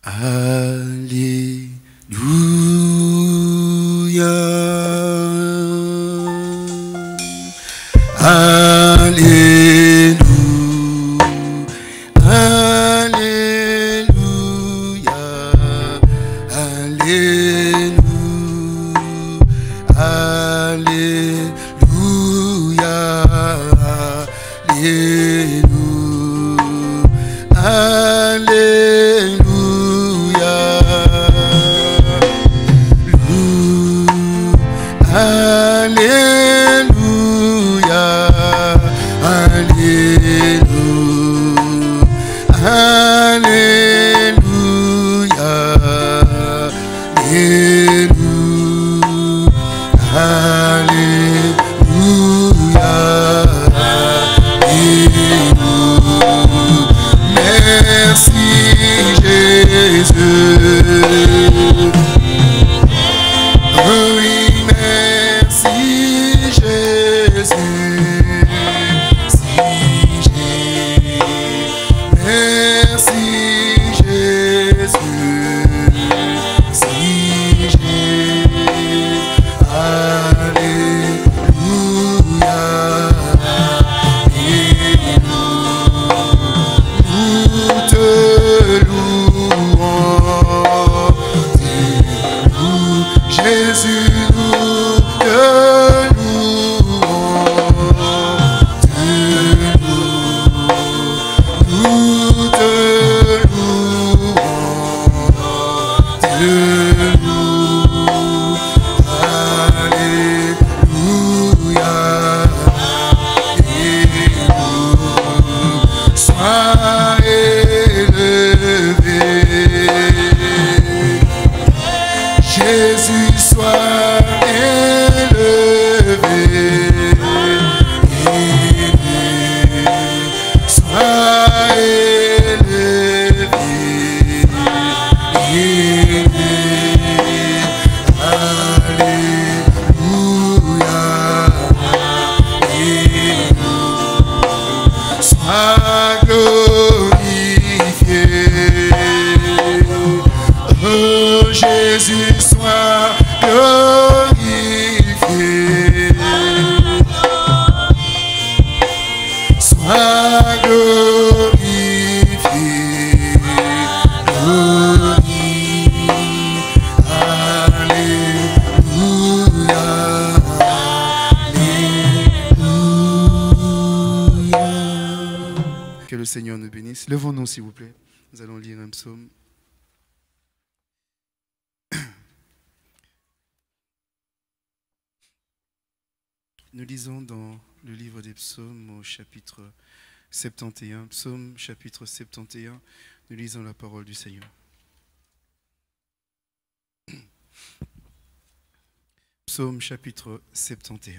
Levons-nous, s'il vous plaît. Nous allons lire un psaume. Nous lisons dans le livre des psaumes au chapitre 71. Psaume chapitre 71. Nous lisons la parole du Seigneur. Psaume chapitre 71.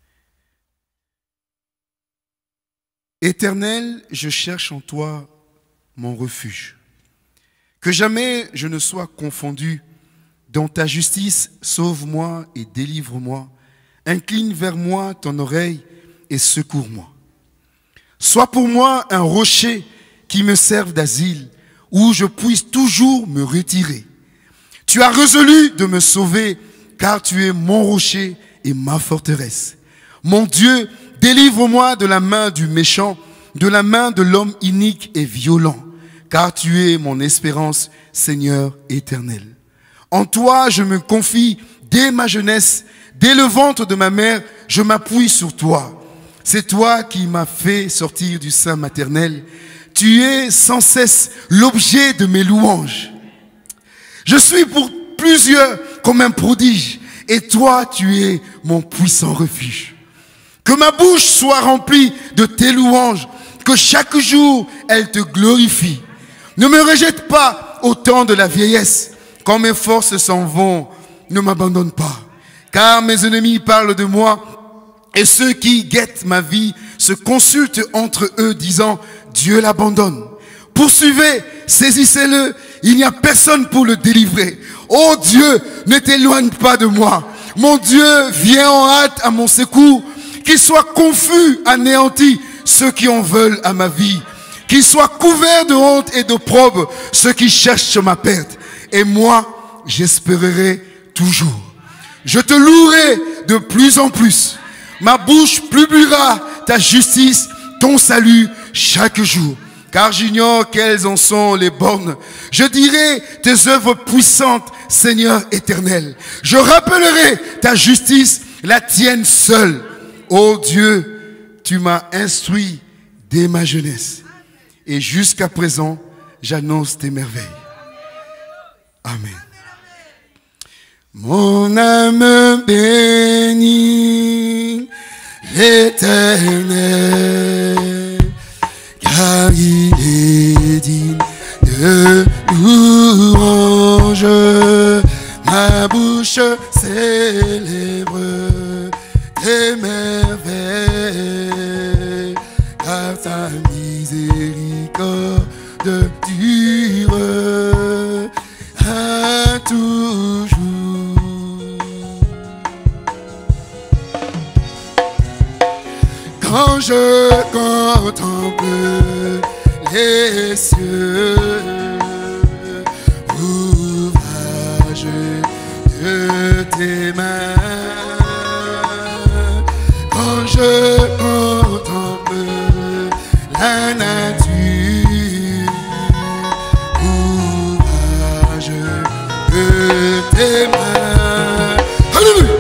Éternel, je cherche en toi mon refuge. Que jamais je ne sois confondu. Dans ta justice, sauve-moi et délivre-moi. Incline vers moi ton oreille et secours-moi. Sois pour moi un rocher qui me serve d'asile, où je puisse toujours me retirer. Tu as résolu de me sauver, car tu es mon rocher et ma forteresse. Mon Dieu, délivre-moi de la main du méchant, de la main de l'homme inique et violent, car tu es mon espérance, Seigneur éternel. En toi, je me confie dès ma jeunesse, dès le ventre de ma mère, je m'appuie sur toi. C'est toi qui m'as fait sortir du sein maternel. Tu es sans cesse l'objet de mes louanges. Je suis pour plusieurs comme un prodige, et toi, tu es mon puissant refuge. Que ma bouche soit remplie de tes louanges, que chaque jour elle te glorifie. Ne me rejette pas au temps de la vieillesse. Quand mes forces s'en vont, ne m'abandonne pas. Car mes ennemis parlent de moi, et ceux qui guettent ma vie se consultent entre eux, disant, Dieu l'abandonne. Poursuivez, saisissez-le, il n'y a personne pour le délivrer. Oh Dieu, ne t'éloigne pas de moi. Mon Dieu, viens en hâte à mon secours. Qu'ils soient confus, anéantis, ceux qui en veulent à ma vie. Qu'ils soient couverts de honte et d'opprobre, ceux qui cherchent ma perte. Et moi, j'espérerai toujours. Je te louerai de plus en plus. Ma bouche publiera ta justice, ton salut chaque jour. Car j'ignore quelles en sont les bornes. Je dirai tes œuvres puissantes, Seigneur éternel. Je rappellerai ta justice, la tienne seule. Ô Dieu, tu m'as instruit dès ma jeunesse. Et jusqu'à présent, j'annonce tes merveilles. Amen. Mon âme bénit l'Éternel, car il est digne de louange. Ma bouche célèbre tes merveilles, car ta miséricorde dure à toujours. Quand je contemple les cieux, ouvrage de tes mains, quand je contemple la nature, ouvrage de tes mains. Alléluia.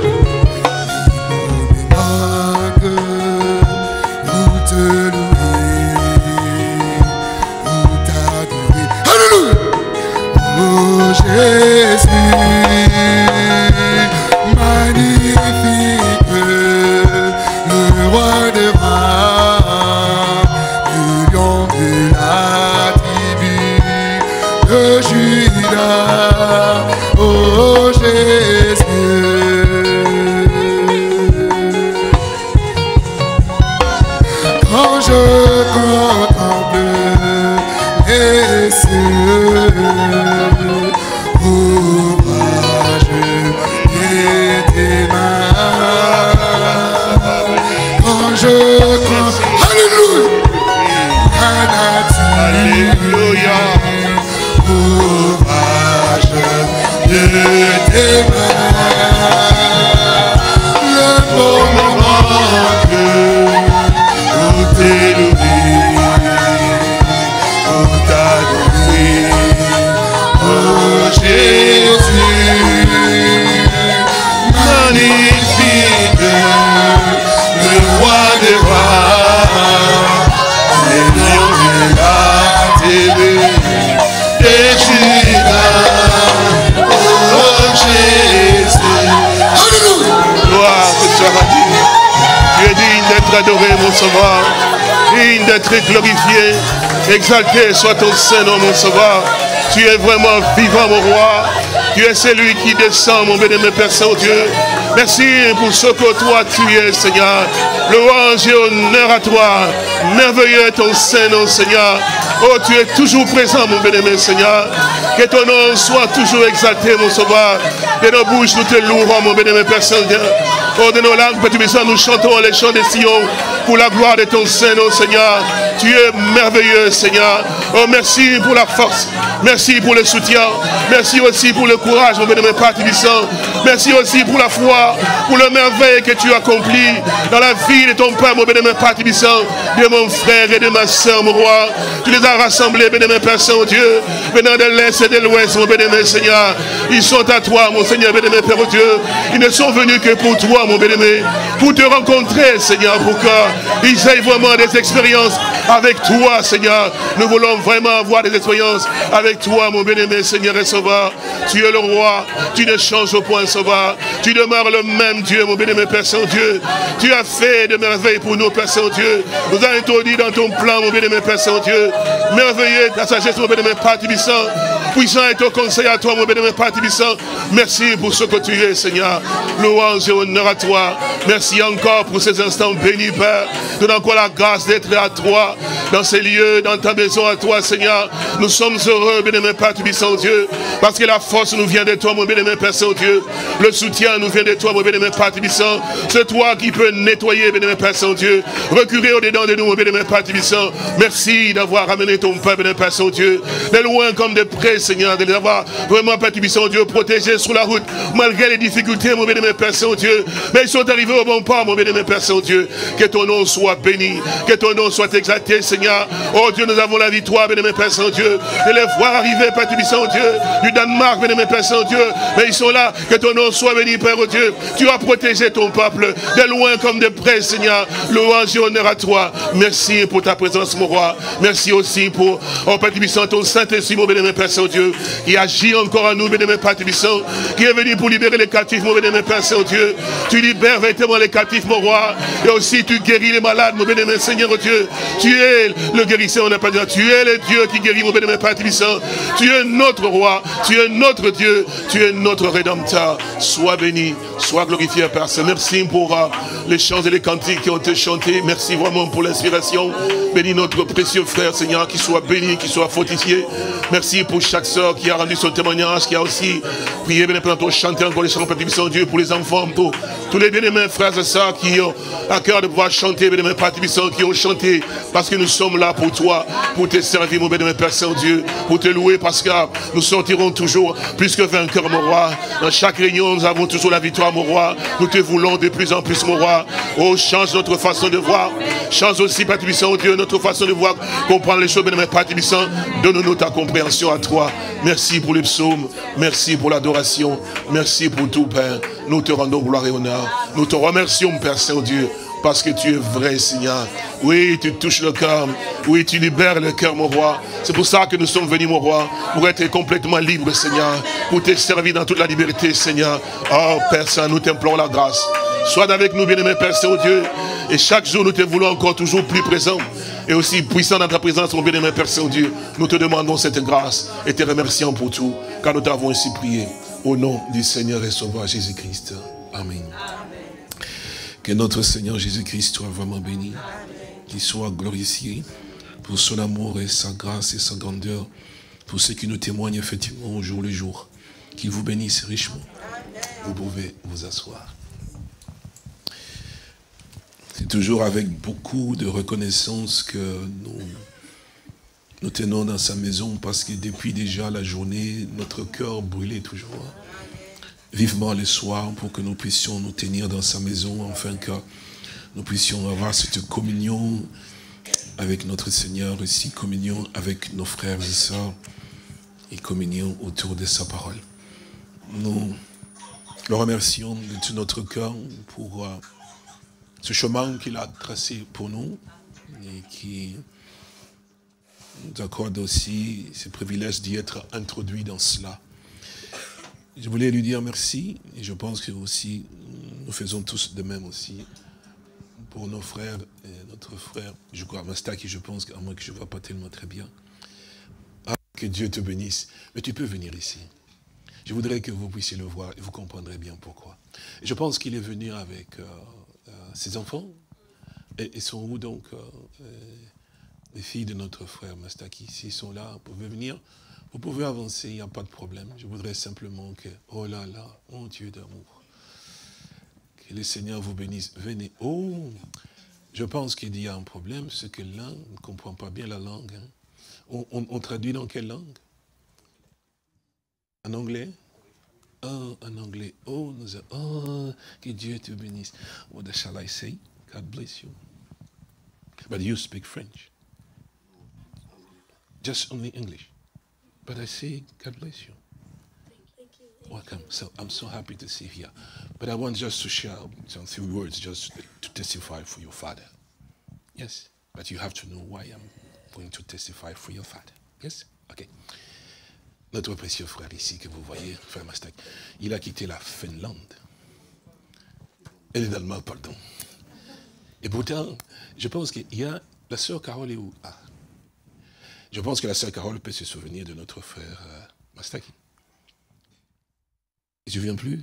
Jésus, magnifique, le roi des rois, le lion de la tribu de Juda, oh Jésus. Quand je contemple les cieux, ouvrage de tes mains, quand je contemple, alléluia, la nature, ouvrage de tes mains, le moment où t'élever, où t'adorer, oh Jésus, magnifique, le roi des rois, les lions de la tribu de Juda, oh Jésus. Alléluia. Gloire que tu as dit. Tu es digne d'être adoré, mon sauveur, digne d'être glorifié. Exalté soit ton Saint-Nom, mon sauveur. Tu es vraiment vivant, mon roi. Tu es celui qui descend, mon bénémoine Père Saint-Dieu. Merci pour ce que toi tu es, Seigneur. Louange et honneur à toi. Merveilleux est ton Saint-Nom, Seigneur. Oh, tu es toujours présent, mon bénémoine Seigneur. Que ton nom soit toujours exalté, mon sauveur. De nos bouches, nous te louerons, mon bénémoine Père Saint-Dieu. Oh, de nos langues, Père Tubissant, nous chantons les chants des Sion pour la gloire de ton Saint-Nom, Seigneur. Tu es merveilleux, Seigneur. Oh, merci pour la force. Merci pour le soutien. Merci aussi pour le courage, mon bénémoine Père Tubissant. Merci aussi pour la foi, pour le merveille que tu accomplis dans la vie de ton Père, mon bénémoine Père Tubissant, de mon frère et de ma soeur, mon roi. Tu les as rassemblés, bénémoine Père Saint-Dieu, venant de l'Est et de l'Ouest, mon bénémoine Seigneur. Ils sont à toi, mon Seigneur, bénémoine Père Dieu. Ils ne sont venus que pour toi, mon bénémoine, pour te rencontrer, Seigneur, pour qu'ils aient vraiment des expériences avec toi, Seigneur. Nous voulons vraiment avoir des expériences avec toi, mon bien-aimé, Seigneur et Sauveur. Tu es le roi, tu ne changes au point, Sauveur. Tu demeures le même Dieu, mon bien-aimé Père Saint-Dieu. Tu as fait de merveilles pour nous, Père Saint-Dieu. Nous as introduit dans ton plan, mon bien-aimé Père Saint-Dieu. Merveilleux ta sagesse, mon bien-aimé Père Tubissant. Puissant est ton conseil à toi, mon bénémoine Père Tibissant. Merci pour ce que tu es, Seigneur. Louange et honneur à toi. Merci encore pour ces instants bénis, Père. Donne encore la grâce d'être à toi, dans ces lieux, dans ta maison à toi, Seigneur. Nous sommes heureux, bénémoine Père Tibissant, Dieu, parce que la force nous vient de toi, mon bénémoine Père Saint-Dieu. Le soutien nous vient de toi, mon bénémoine Père Tibissant. C'est toi qui peux nettoyer, bénémoine Père Saint-Dieu. Reculer au-dedans de nous, mon bénémoine Père Tibissant. Merci d'avoir ramené ton Père, bénémoine Père Saint-Dieu. De loin comme de près, Seigneur, de les avoir vraiment, Père Tibissant, Dieu, protégés sur la route, malgré les difficultés, mon bénémoine Père Saint-Dieu. Mais ils sont arrivés au bon port, mon bénémoine Père Saint-Dieu. Que ton nom soit béni, que ton nom soit exalté, Seigneur. Oh Dieu, nous avons la victoire, bénémoine Père Saint-Dieu, de les voir arriver, Père Tibissant, Dieu, du Danemark, bénémoine Père Saint-Dieu. Mais ils sont là, que ton nom soit béni, Père Dieu. Tu as protégé ton peuple, de loin comme de près, Seigneur. Louange et honneur à toi. Merci pour ta présence, mon roi. Merci aussi pour, oh Père Tibissant, ton Saint-Esprit, mon bénémoine Père Saint-Dieu, qui agit encore à nous, bénémoine Père Tibissant, qui est venu pour libérer les captifs, mon bénémoine Père Saint-Dieu. Tu libères véritablement les captifs, mon roi. Et aussi tu guéris les malades, mon bénémoine Seigneur Dieu. Tu es le guérisseur, on n'a pas dit. Tu es le Dieu qui guérit, mon bénémoine Père Tibissant. Tu es notre roi, tu es notre Dieu, tu es notre rédempteur. Sois béni, sois glorifié, Père. Merci pour les chants et les cantiques qui ont été chantés. Merci vraiment pour l'inspiration. Bénis notre précieux frère, Seigneur, qu'il soit béni, qu'il soit fortifié. Merci pour chaque sœur qui a rendu son témoignage, qui a aussi prié, bien pour chanter encore les chants, Père Tibissant, Dieu, pour les enfants, tous les bien-aimés frères et sœurs qui ont à cœur de pouvoir chanter, bien-aimés Père Tibissant, qui ont chanté, parce que nous sommes là pour toi, pour te servir, mon bien-aimé Père Saint-Dieu, pour te louer, parce que nous sortirons toujours plus que vainqueurs, mon roi. Dans chaque réunion, nous avons toujours la victoire, mon roi. Nous te voulons de plus en plus, mon roi. Oh, change notre façon de voir. Change aussi, Père Tibissant, Dieu, notre façon de voir, comprendre les choses, bien-aimé Père Tibissant. Donne-nous ta compréhension à toi. Merci pour les psaumes. Merci pour l'adoration. Merci pour tout, Père. Nous te rendons gloire et honneur. Nous te remercions, Père Saint-Dieu, parce que tu es vrai, Seigneur. Oui, tu touches le cœur. Oui, tu libères le cœur, mon roi. C'est pour ça que nous sommes venus, mon roi, pour être complètement libres, Seigneur, pour te servir dans toute la liberté, Seigneur. Oh, Père Saint, nous t'implorons la grâce. Sois avec nous, bien-aimé Père Saint-Dieu. Et chaque jour, nous te voulons encore toujours plus présent et aussi puissant dans ta présence, mon bien-aimé Père Saint-Dieu. Nous te demandons cette grâce et te remercions pour tout, car nous t'avons ainsi prié. Au nom du Seigneur et Sauveur Jésus-Christ. Amen. Que notre Seigneur Jésus-Christ soit vraiment béni, qu'il soit glorifié pour son amour et sa grâce et sa grandeur, pour ce qui nous témoigne effectivement au jour le jour. Qu'il vous bénisse richement. Vous pouvez vous asseoir. C'est toujours avec beaucoup de reconnaissance que nous tenons dans sa maison, parce que depuis déjà la journée, notre cœur brûlait toujours vivement le soir pour que nous puissions nous tenir dans sa maison, afin que nous puissions avoir cette communion avec notre Seigneur, aussi communion avec nos frères et sœurs, et communion autour de sa parole. Nous le remercions de tout notre cœur pour ce chemin qu'il a tracé pour nous et qui nous accorde aussi ce privilège d'y être introduit dans cela. Je voulais lui dire merci, et je pense que aussi nous faisons tous de même aussi pour nos frères et notre frère, je crois, Mastaki, je pense, à moins que je ne vois pas tellement très bien. Ah, que Dieu te bénisse. Mais tu peux venir ici. Je voudrais que vous puissiez le voir et vous comprendrez bien pourquoi. Et je pense qu'il est venu avec ses enfants. Et ils sont où donc les filles de notre frère Mastaki? S'ils sont là, vous pouvez venir. Vous pouvez avancer, il n'y a pas de problème. Je voudrais simplement que, oh là là, mon Dieu d'amour, que le Seigneur vous bénisse. Venez. Oh, je pense qu'il y a un problème, c'est que l'un ne comprend pas bien la langue. Hein. On traduit dans quelle langue? En anglais? Oh, en anglais. Oh, que Dieu te bénisse. What shall I say? God bless you. But you speak French. Just only English. But I say, God bless you. Thank you. Welcome. So I'm so happy to see you here. But I want just to share some few words just to testify for your father. Yes. But you have to know why I'm going to testify for your father. Yes? Okay. Notre précieux frère ici que vous voyez, frère Mastak, il a quitté la Finlande. Et le Danemark, pardon. Et pourtant, je pense qu'il y a... La sœur Carole est où? Ah. Je pense que la sœur Carole peut se souvenir de notre frère Mastaki. Et tu ne viens plus?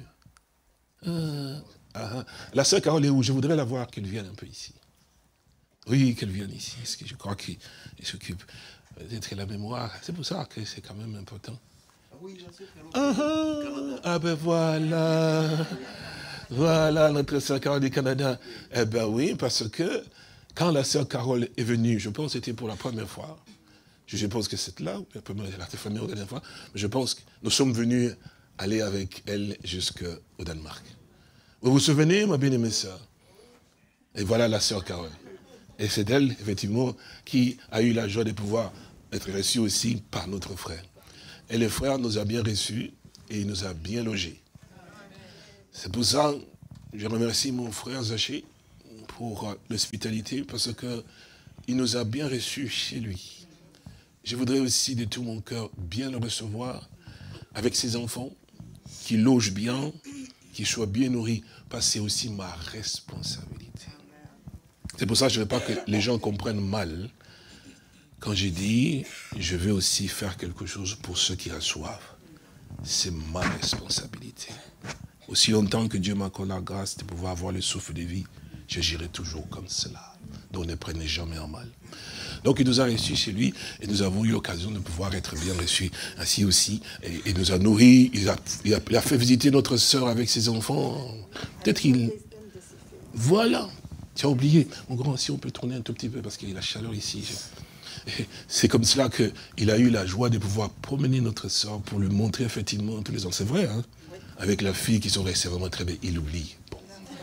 La sœur Carole est où? Je voudrais la voir, qu'elle vienne un peu ici. Oui, qu'elle vienne ici, parce que je crois qu'il s'occupe d'être la mémoire. C'est pour ça que c'est quand même important. Oui, j'en sais. Ah ben voilà. Voilà notre sœur Carole du Canada. Eh ben oui, parce que quand la sœur Carole est venue, je pense que c'était pour la première fois. Je pense que c'est là, la dernière fois. Mais je pense que nous sommes venus aller avec elle jusqu'au Danemark. Vous vous souvenez, ma bien-aimée sœur? Et voilà la sœur Carole. Et c'est elle, effectivement, qui a eu la joie de pouvoir être reçue aussi par notre frère. Et le frère nous a bien reçus et il nous a bien logés. C'est pour ça que je remercie mon frère Zaché pour l'hospitalité, parce qu'il nous a bien reçus chez lui. Je voudrais aussi de tout mon cœur bien le recevoir avec ses enfants, qu'il loge bien, qu'il soit bien nourri, parce que c'est aussi ma responsabilité. C'est pour ça que je ne veux pas que les gens comprennent mal quand j'ai dit, je veux aussi faire quelque chose pour ceux qui reçoivent. C'est ma responsabilité. Aussi longtemps que Dieu m'accorde la grâce de pouvoir avoir le souffle de vie, j'agirai toujours comme cela. Donc ne prenez jamais en mal. Donc il nous a reçus chez lui et nous avons eu l'occasion de pouvoir être bien reçus ainsi aussi. Et il nous a nourris, il a fait visiter notre sœur avec ses enfants. Peut-être qu'il... Voilà. Tu as oublié. Mon grand, si on peut tourner un tout petit peu parce qu'il y a la chaleur ici. C'est comme cela qu'il a eu la joie de pouvoir promener notre sœur pour lui montrer effectivement tous les ans. C'est vrai, hein? Avec la fille qui sont restées vraiment très belles. Il oublie. Bon.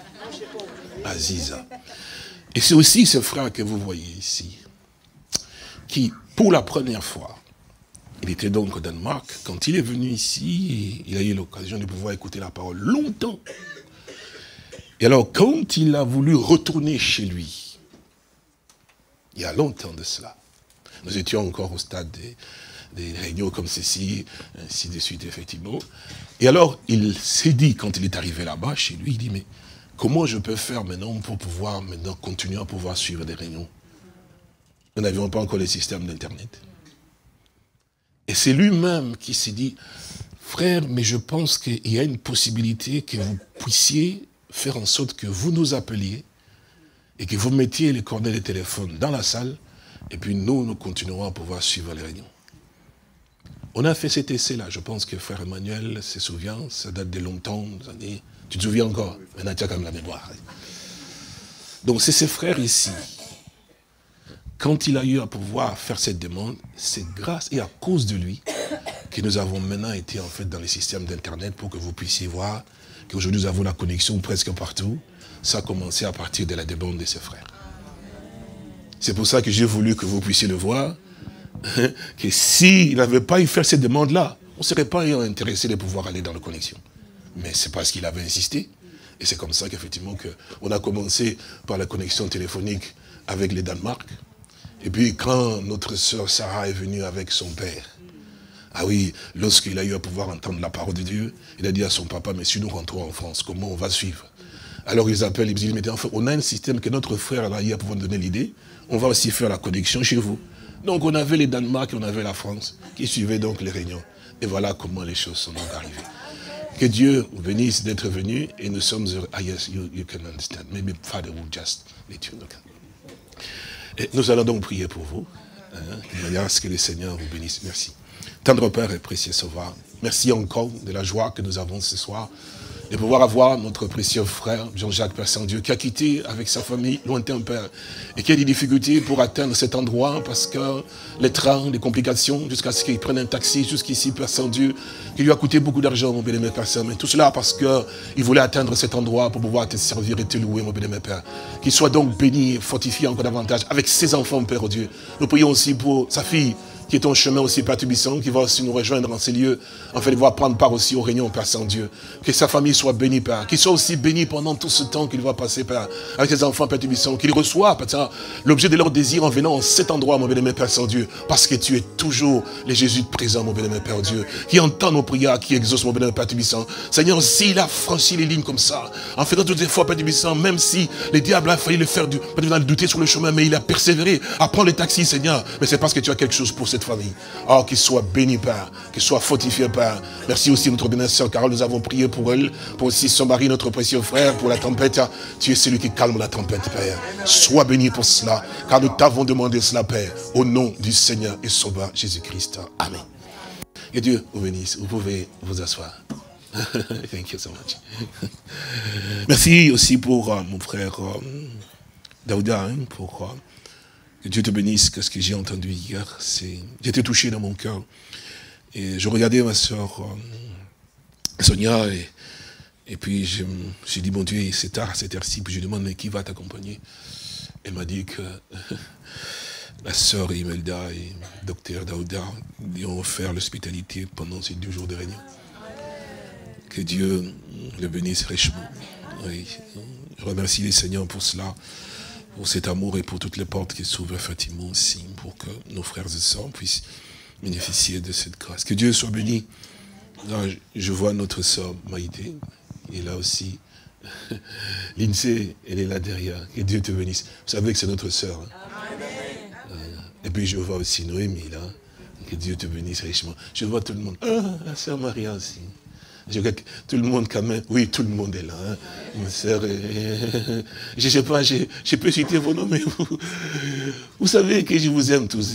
Aziza. Et c'est aussi ce frère que vous voyez ici, qui, pour la première fois, il était donc au Danemark, quand il est venu ici, il a eu l'occasion de pouvoir écouter la parole longtemps. Et alors, quand il a voulu retourner chez lui, il y a longtemps de cela, nous étions encore au stade des réunions comme ceci, ainsi de suite, effectivement. Et alors, il s'est dit, quand il est arrivé là-bas, chez lui, il dit, mais comment je peux faire maintenant pour pouvoir maintenant continuer à pouvoir suivre des réunions? Nous n'avions pas encore le système d'Internet. Et c'est lui-même qui s'est dit, frère, mais je pense qu'il y a une possibilité que vous puissiez faire en sorte que vous nous appeliez et que vous mettiez les coordonnées de téléphone dans la salle et puis nous continuerons à pouvoir suivre les réunions. On a fait cet essai-là. Je pense que frère Emmanuel se souvient, ça date de longtemps, des années. Tu te souviens encore? Maintenant, tu as quand même la mémoire. Donc, c'est ces frères ici. Quand il a eu à pouvoir faire cette demande, c'est grâce et à cause de lui que nous avons maintenant été en fait dans le système d'Internet pour que vous puissiez voir qu'aujourd'hui nous avons la connexion presque partout. Ça a commencé à partir de la demande de ses frères. C'est pour ça que j'ai voulu que vous puissiez le voir, que s'il n'avait pas eu fait cette demande-là, on ne serait pas intéressé de pouvoir aller dans la connexion. Mais c'est parce qu'il avait insisté. Et c'est comme ça qu'effectivement, on a commencé par la connexion téléphonique avec le Danemark. Et puis quand notre sœur Sarah est venue avec son père, ah oui, lorsqu'il a eu à pouvoir entendre la parole de Dieu, il a dit à son papa, mais si nous rentrons en France, comment on va suivre? Alors ils appellent, ils disent, mais enfin, on a un système que notre frère là, il a pouvoir nous donner l'idée, on va aussi faire la connexion chez vous. Donc on avait les Danemark et on avait la France qui suivaient donc les réunions. Et voilà comment les choses sont donc arrivées. Que Dieu vous bénisse d'être venu et nous sommes heureux. Ah yes, you can understand. Maybe Father will just let you know. Et nous allons donc prier pour vous, de manière à ce que le Seigneur vous bénisse. Merci. Tendre Père et précieux Sauveur, merci encore de la joie que nous avons ce soir, de pouvoir avoir notre précieux frère Jean-Jacques Père Saint-Dieu, qui a quitté avec sa famille lointain Père, et qui a des difficultés pour atteindre cet endroit, parce que les trains, les complications, jusqu'à ce qu'il prenne un taxi jusqu'ici, Père Saint-Dieu, qui lui a coûté beaucoup d'argent, mon bien-aimé Père Saint, mais tout cela parce qu'il voulait atteindre cet endroit pour pouvoir te servir et te louer, mon bien-aimé Père. Qu'il soit donc béni et fortifié encore davantage avec ses enfants, Père Dieu. Nous prions aussi pour sa fille, qui est en chemin aussi, Père Tubissant, qui va aussi nous rejoindre dans ces lieux, afin de pouvoir prendre part aussi aux réunions, Père Saint-Dieu. Que sa famille soit bénie, Père. Qu'il soit aussi béni pendant tout ce temps qu'il va passer, Père, avec ses enfants, Père Tubissant. Qu'il reçoive, Père, l'objet de leur désir en venant en cet endroit, mon bien-aimé Père Saint-Dieu. Parce que tu es toujours les Jésus présent, mon bien-aimé Père Dieu. Qui entend nos prières, qui exauce, mon bien-aimé Père Tubissant. Seigneur, s'il a franchi les lignes comme ça, en faisant toutes les fois, Père Tubissant, même si les diables a failli le faire douter sur le chemin, mais il a persévéré à prendre le taxi, Seigneur. Mais c'est parce que tu as quelque chose pour cette famille. Oh, qu'il soit béni, Père, qu'il soit fortifié, Père. Merci aussi notre bénédiction, car nous avons prié pour elle, pour aussi son mari, notre précieux frère, pour la tempête. Tu es celui qui calme la tempête, Père. Sois béni pour cela, car nous t'avons demandé cela, Père, au nom du Seigneur et Sauveur Jésus-Christ. Amen. Que Dieu vous bénisse. Vous pouvez vous asseoir. Thank you so much. Merci aussi pour mon frère Daouda, pour que Dieu te bénisse, que ce que j'ai entendu hier, j'étais touché dans mon cœur. Et je regardais ma soeur Sonia, et puis je me suis dit, bon Dieu, c'est tard, c'est heure-ci, puis je demande, mais qui va t'accompagner? Elle m'a dit que la sœur Imelda et le docteur Daouda lui ont offert l'hospitalité pendant ces 2 jours de réunion. Que Dieu le bénisse richement. Oui. Je remercie les Seigneurs pour cela, pour cet amour et pour toutes les portes qui s'ouvrent effectivement aussi, pour que nos frères et sœurs puissent bénéficier de cette grâce. Que Dieu soit béni. Là, je vois notre sœur Maïté, et là aussi, Lindsay, elle est là derrière. Que Dieu te bénisse. Vous savez que c'est notre sœur. Hein? Et puis je vois aussi Noémie là. Que Dieu te bénisse richement. Je vois tout le monde. Ah, la sœur Maria aussi. Je vois que tout le monde quand même. Oui, tout le monde est là. Hein. Une sœur. Je ne sais pas, je peux citer vos noms, mais vous savez que je vous aime tous.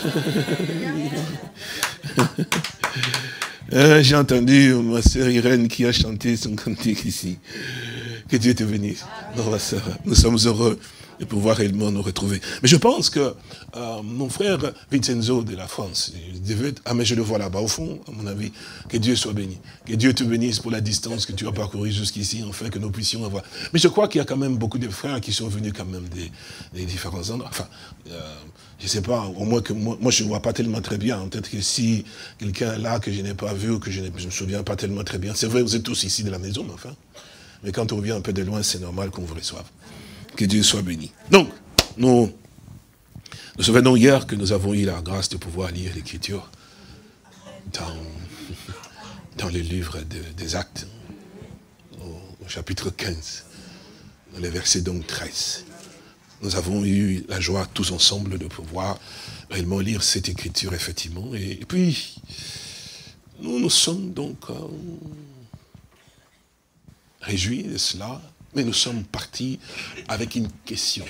Hein. J'ai entendu ma sœur Irène qui a chanté son cantique ici. Que Dieu te bénisse. Non, ma sœur, nous sommes heureux de pouvoir réellement nous retrouver. Mais je pense que mon frère Vincenzo de la France, mais je le vois là-bas au fond, à mon avis, que Dieu soit béni. Que Dieu te bénisse pour la distance que tu as parcourue jusqu'ici, afin que nous puissions avoir. Mais je crois qu'il y a quand même beaucoup de frères qui sont venus quand même des différents endroits. Enfin, je ne sais pas, au moins que moi je ne vois pas tellement très bien. Peut-être que si quelqu'un est là que je n'ai pas vu ou que je ne me souviens pas tellement très bien, c'est vrai, vous êtes tous ici de la maison, mais enfin. Mais quand on vient un peu de loin, c'est normal qu'on vous reçoive. Que Dieu soit béni. Donc, nous souvenons hier que nous avons eu la grâce de pouvoir lire l'Écriture dans le livre des Actes, au chapitre 15, dans les versets donc 13. Nous avons eu la joie tous ensemble de pouvoir réellement lire cette Écriture, effectivement. Et puis, nous sommes donc réjouis de cela. Mais nous sommes partis avec une question.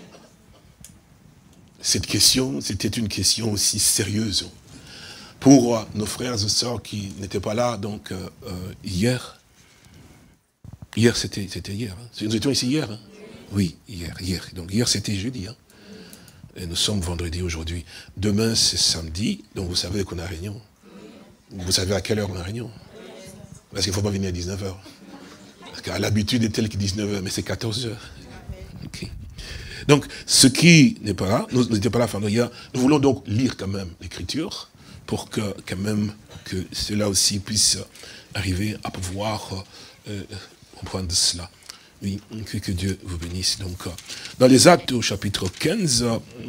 Cette question, c'était une question aussi sérieuse pour nos frères et sœurs qui n'étaient pas là donc hier. Hier, c'était hier. Hein. Nous étions ici hier. Hein. Oui, hier. Donc hier, c'était jeudi. Hein. Et nous sommes vendredi aujourd'hui. Demain, c'est samedi. Donc vous savez qu'on a réunion. Vous savez à quelle heure on a réunion? Parce qu'il ne faut pas venir à 19h. Car l'habitude est telle que 19h, mais c'est 14h. Okay. Donc, ce qui n'est pas là, nous n'étions pas là, nous voulons donc lire quand même l'Écriture, pour que, quand même, que cela aussi puisse arriver à pouvoir comprendre cela. Oui, que Dieu vous bénisse. Donc, dans les Actes au chapitre 15,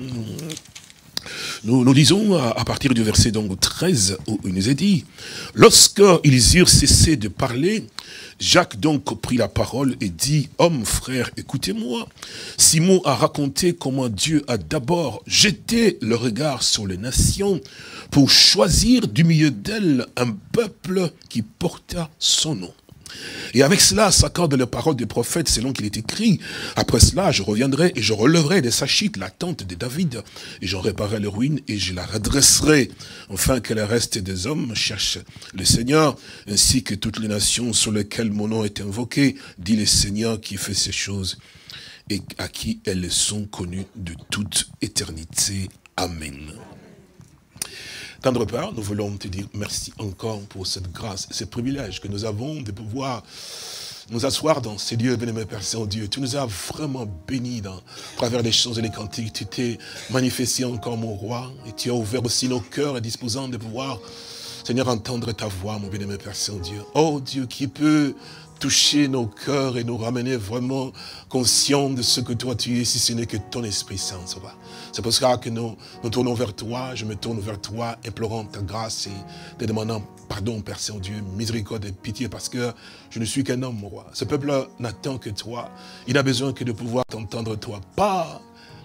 nous lisons à partir du verset donc 13 où il nous est dit, lorsqu'ils eurent cessé de parler, Jacques donc prit la parole et dit, hommes, frères, écoutez-moi. Simon a raconté comment Dieu a d'abord jeté le regard sur les nations pour choisir du milieu d'elles un peuple qui porta son nom. Et avec cela s'accorde les paroles des prophètes selon qu'il est écrit. Après cela, je reviendrai et je relèverai de sa chute la tente de David. Et j'en réparerai les ruines et je la redresserai. Enfin que le reste des hommes cherchent le Seigneur, ainsi que toutes les nations sur lesquelles mon nom est invoqué, dit le Seigneur qui fait ces choses et à qui elles sont connues de toute éternité. Amen. Tendre Père, nous voulons te dire merci encore pour cette grâce, ce privilège que nous avons de pouvoir nous asseoir dans ces lieux, bien-aimé Père Saint-Dieu. Tu nous as vraiment bénis à travers les chants et les cantiques. Tu t'es manifesté encore, mon roi, et tu as ouvert aussi nos cœurs, disposant de pouvoir, Seigneur, entendre ta voix, mon bien-aimé Père Saint-Dieu. Oh Dieu, qui peut toucher nos cœurs et nous ramener vraiment conscients de ce que toi tu es, si ce n'est que ton Esprit Saint, ça va. C'est pour cela que nous tournons vers toi, je me tourne vers toi, implorant ta grâce et te demandant pardon, Père Saint-Dieu, miséricorde et pitié, parce que je ne suis qu'un homme, mon roi. Ce peuple n'attend que toi. Il n'a besoin que de pouvoir t'entendre, toi. Pas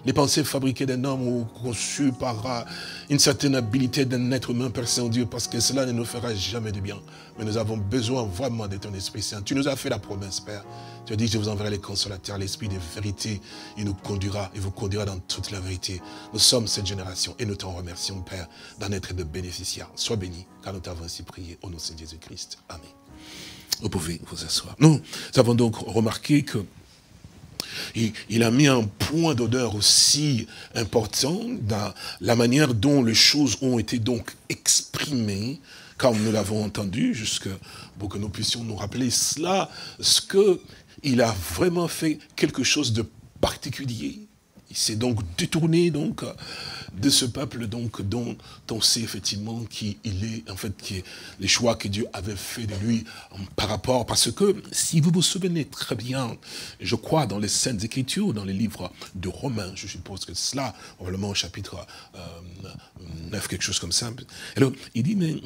les pensées fabriquées d'un homme ou conçues par une certaine habilité d'un être humain, Père Saint-Dieu, parce que cela ne nous fera jamais du bien. Mais nous avons besoin vraiment de ton Esprit Saint. Tu nous as fait la promesse, Père. Tu as dit, je vous enverrai les consolateurs, l'Esprit de vérité. Il nous conduira, il vous conduira dans toute la vérité. Nous sommes cette génération et nous t'en remercions, Père, d'en être de bénéficiaires. Sois béni, car nous t'avons ainsi prié au nom de Jésus-Christ. Amen. Vous pouvez vous asseoir. Nous avons donc remarqué que il a mis un point d'honneur aussi important dans la manière dont les choses ont été donc exprimées, comme nous l'avons entendu, pour que nous puissions nous rappeler cela, ce qu'il a vraiment fait quelque chose de particulier. Il s'est donc détourné donc de ce peuple donc dont on sait effectivement qui il est, en fait, qui est les choix que Dieu avait fait de lui par rapport, parce que si vous vous souvenez très bien, je crois dans les Saintes Écritures, dans les livres de Romains, je suppose que cela, probablement au chapitre 9, quelque chose comme ça. Alors, il dit, mais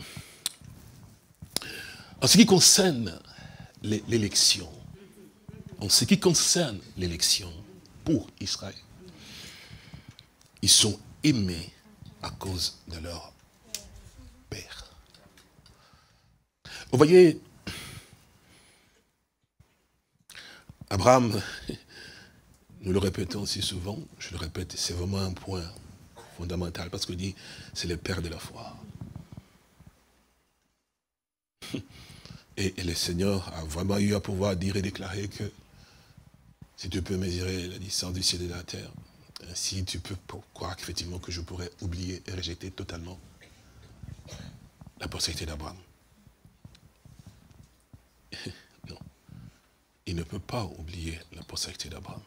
en ce qui concerne l'élection, pour Israël, ils sont aimés à cause de leur Père. Vous voyez, Abraham, nous le répétons si souvent, je le répète, c'est vraiment un point fondamental, parce qu'il dit, c'est le Père de la foi. Et le Seigneur a vraiment eu à pouvoir dire et déclarer que si tu peux mesurer la distance du ciel et de la terre, ainsi tu peux croire qu'effectivement que je pourrais oublier et rejeter totalement la postérité d'Abraham. Non. Il ne peut pas oublier la postérité d'Abraham.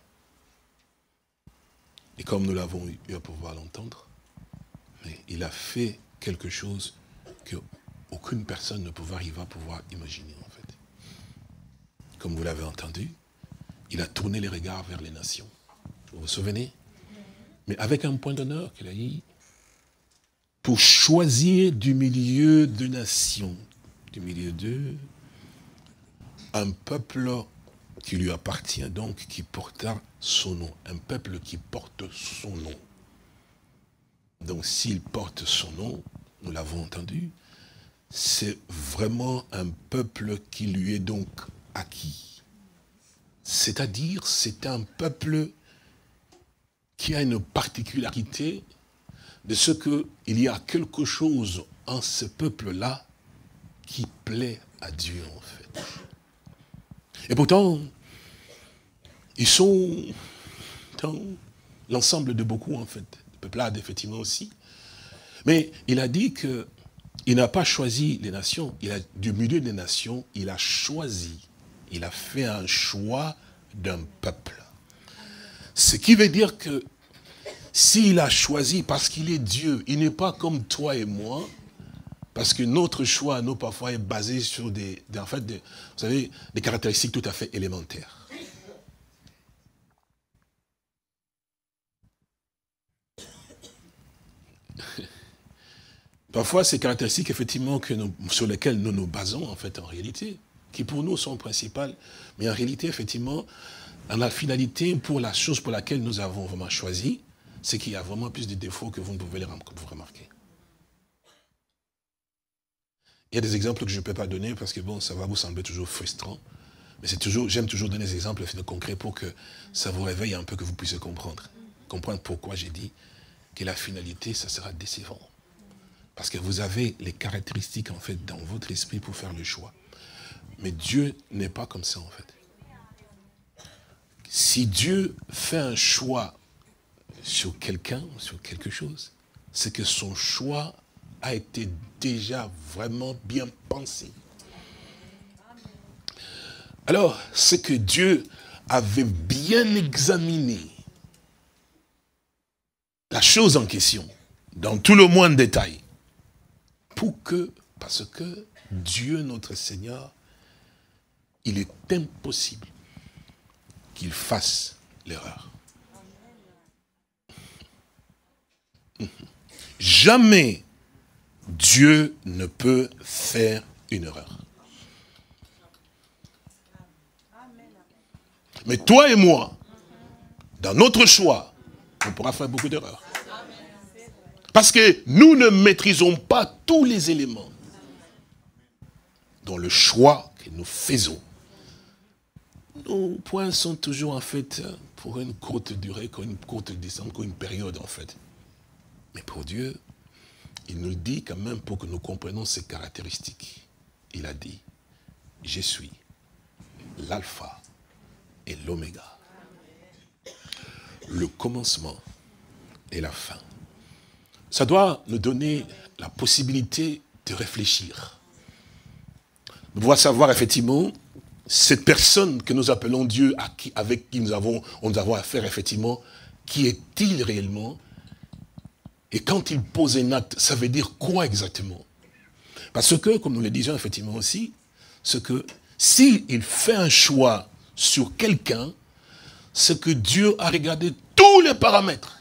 Et comme nous l'avons eu à pouvoir l'entendre, mais il a fait quelque chose que aucune personne ne pouvait arriver à pouvoir imaginer, en fait. Comme vous l'avez entendu, il a tourné les regards vers les nations. Vous vous souvenez? Mais avec un point d'honneur qu'il a dit, pour choisir du milieu de nations, du milieu d'eux, un peuple qui lui appartient donc, qui porta son nom. Un peuple qui porte son nom. Donc s'il porte son nom, nous l'avons entendu, c'est vraiment un peuple qui lui est donc acquis. C'est-à-dire, c'est un peuple qui a une particularité de ce qu'il y a quelque chose en ce peuple-là qui plaît à Dieu, en fait. Et pourtant, ils sont dans l'ensemble de beaucoup, en fait. Le peuplade, effectivement, aussi. Mais il a dit que il n'a pas choisi les nations, du milieu des nations, il a choisi, il a fait un choix d'un peuple. Ce qui veut dire que s'il a choisi parce qu'il est Dieu, il n'est pas comme toi et moi, parce que notre choix, nous, parfois, est basé sur vous savez, des caractéristiques tout à fait élémentaires. Parfois, ces caractéristiques, effectivement, sur lesquelles nous nous basons, en fait, en réalité, qui pour nous sont principales, mais en réalité, effectivement, en la finalité, pour la chose pour laquelle nous avons vraiment choisi, c'est qu'il y a vraiment plus de défauts que vous ne pouvez les remarquer. Il y a des exemples que je ne peux pas donner parce que, bon, ça va vous sembler toujours frustrant, mais j'aime toujours donner des exemples concrets pour que ça vous réveille un peu, que vous puissiez comprendre pourquoi j'ai dit que la finalité, ça sera décevant. Parce que vous avez les caractéristiques, en fait, dans votre esprit pour faire le choix. Mais Dieu n'est pas comme ça, en fait. Si Dieu fait un choix sur quelqu'un, sur quelque chose, c'est que son choix a été déjà vraiment bien pensé. Alors, c'est que Dieu avait bien examiné la chose en question, dans tout le moindre détail. Parce que Dieu, notre Seigneur, il est impossible qu'il fasse l'erreur. Jamais Dieu ne peut faire une erreur. Mais toi et moi, dans notre choix, on pourra faire beaucoup d'erreurs. Parce que nous ne maîtrisons pas tous les éléments dans le choix que nous faisons. Nos points sont toujours en fait pour une courte durée, une courte distance, une période en fait. Mais pour Dieu, il nous le dit quand même pour que nous comprenions ses caractéristiques. Il a dit, je suis l'alpha et l'oméga, le commencement et la fin. Ça doit nous donner la possibilité de réfléchir. De pouvoir savoir effectivement, cette personne que nous appelons Dieu, avec qui nous avons affaire effectivement, qui est-il réellement? Et quand il pose un acte, ça veut dire quoi exactement? Parce que, comme nous le disions effectivement aussi, c'est que s'il fait un choix sur quelqu'un, c'est que Dieu a regardé tous les paramètres.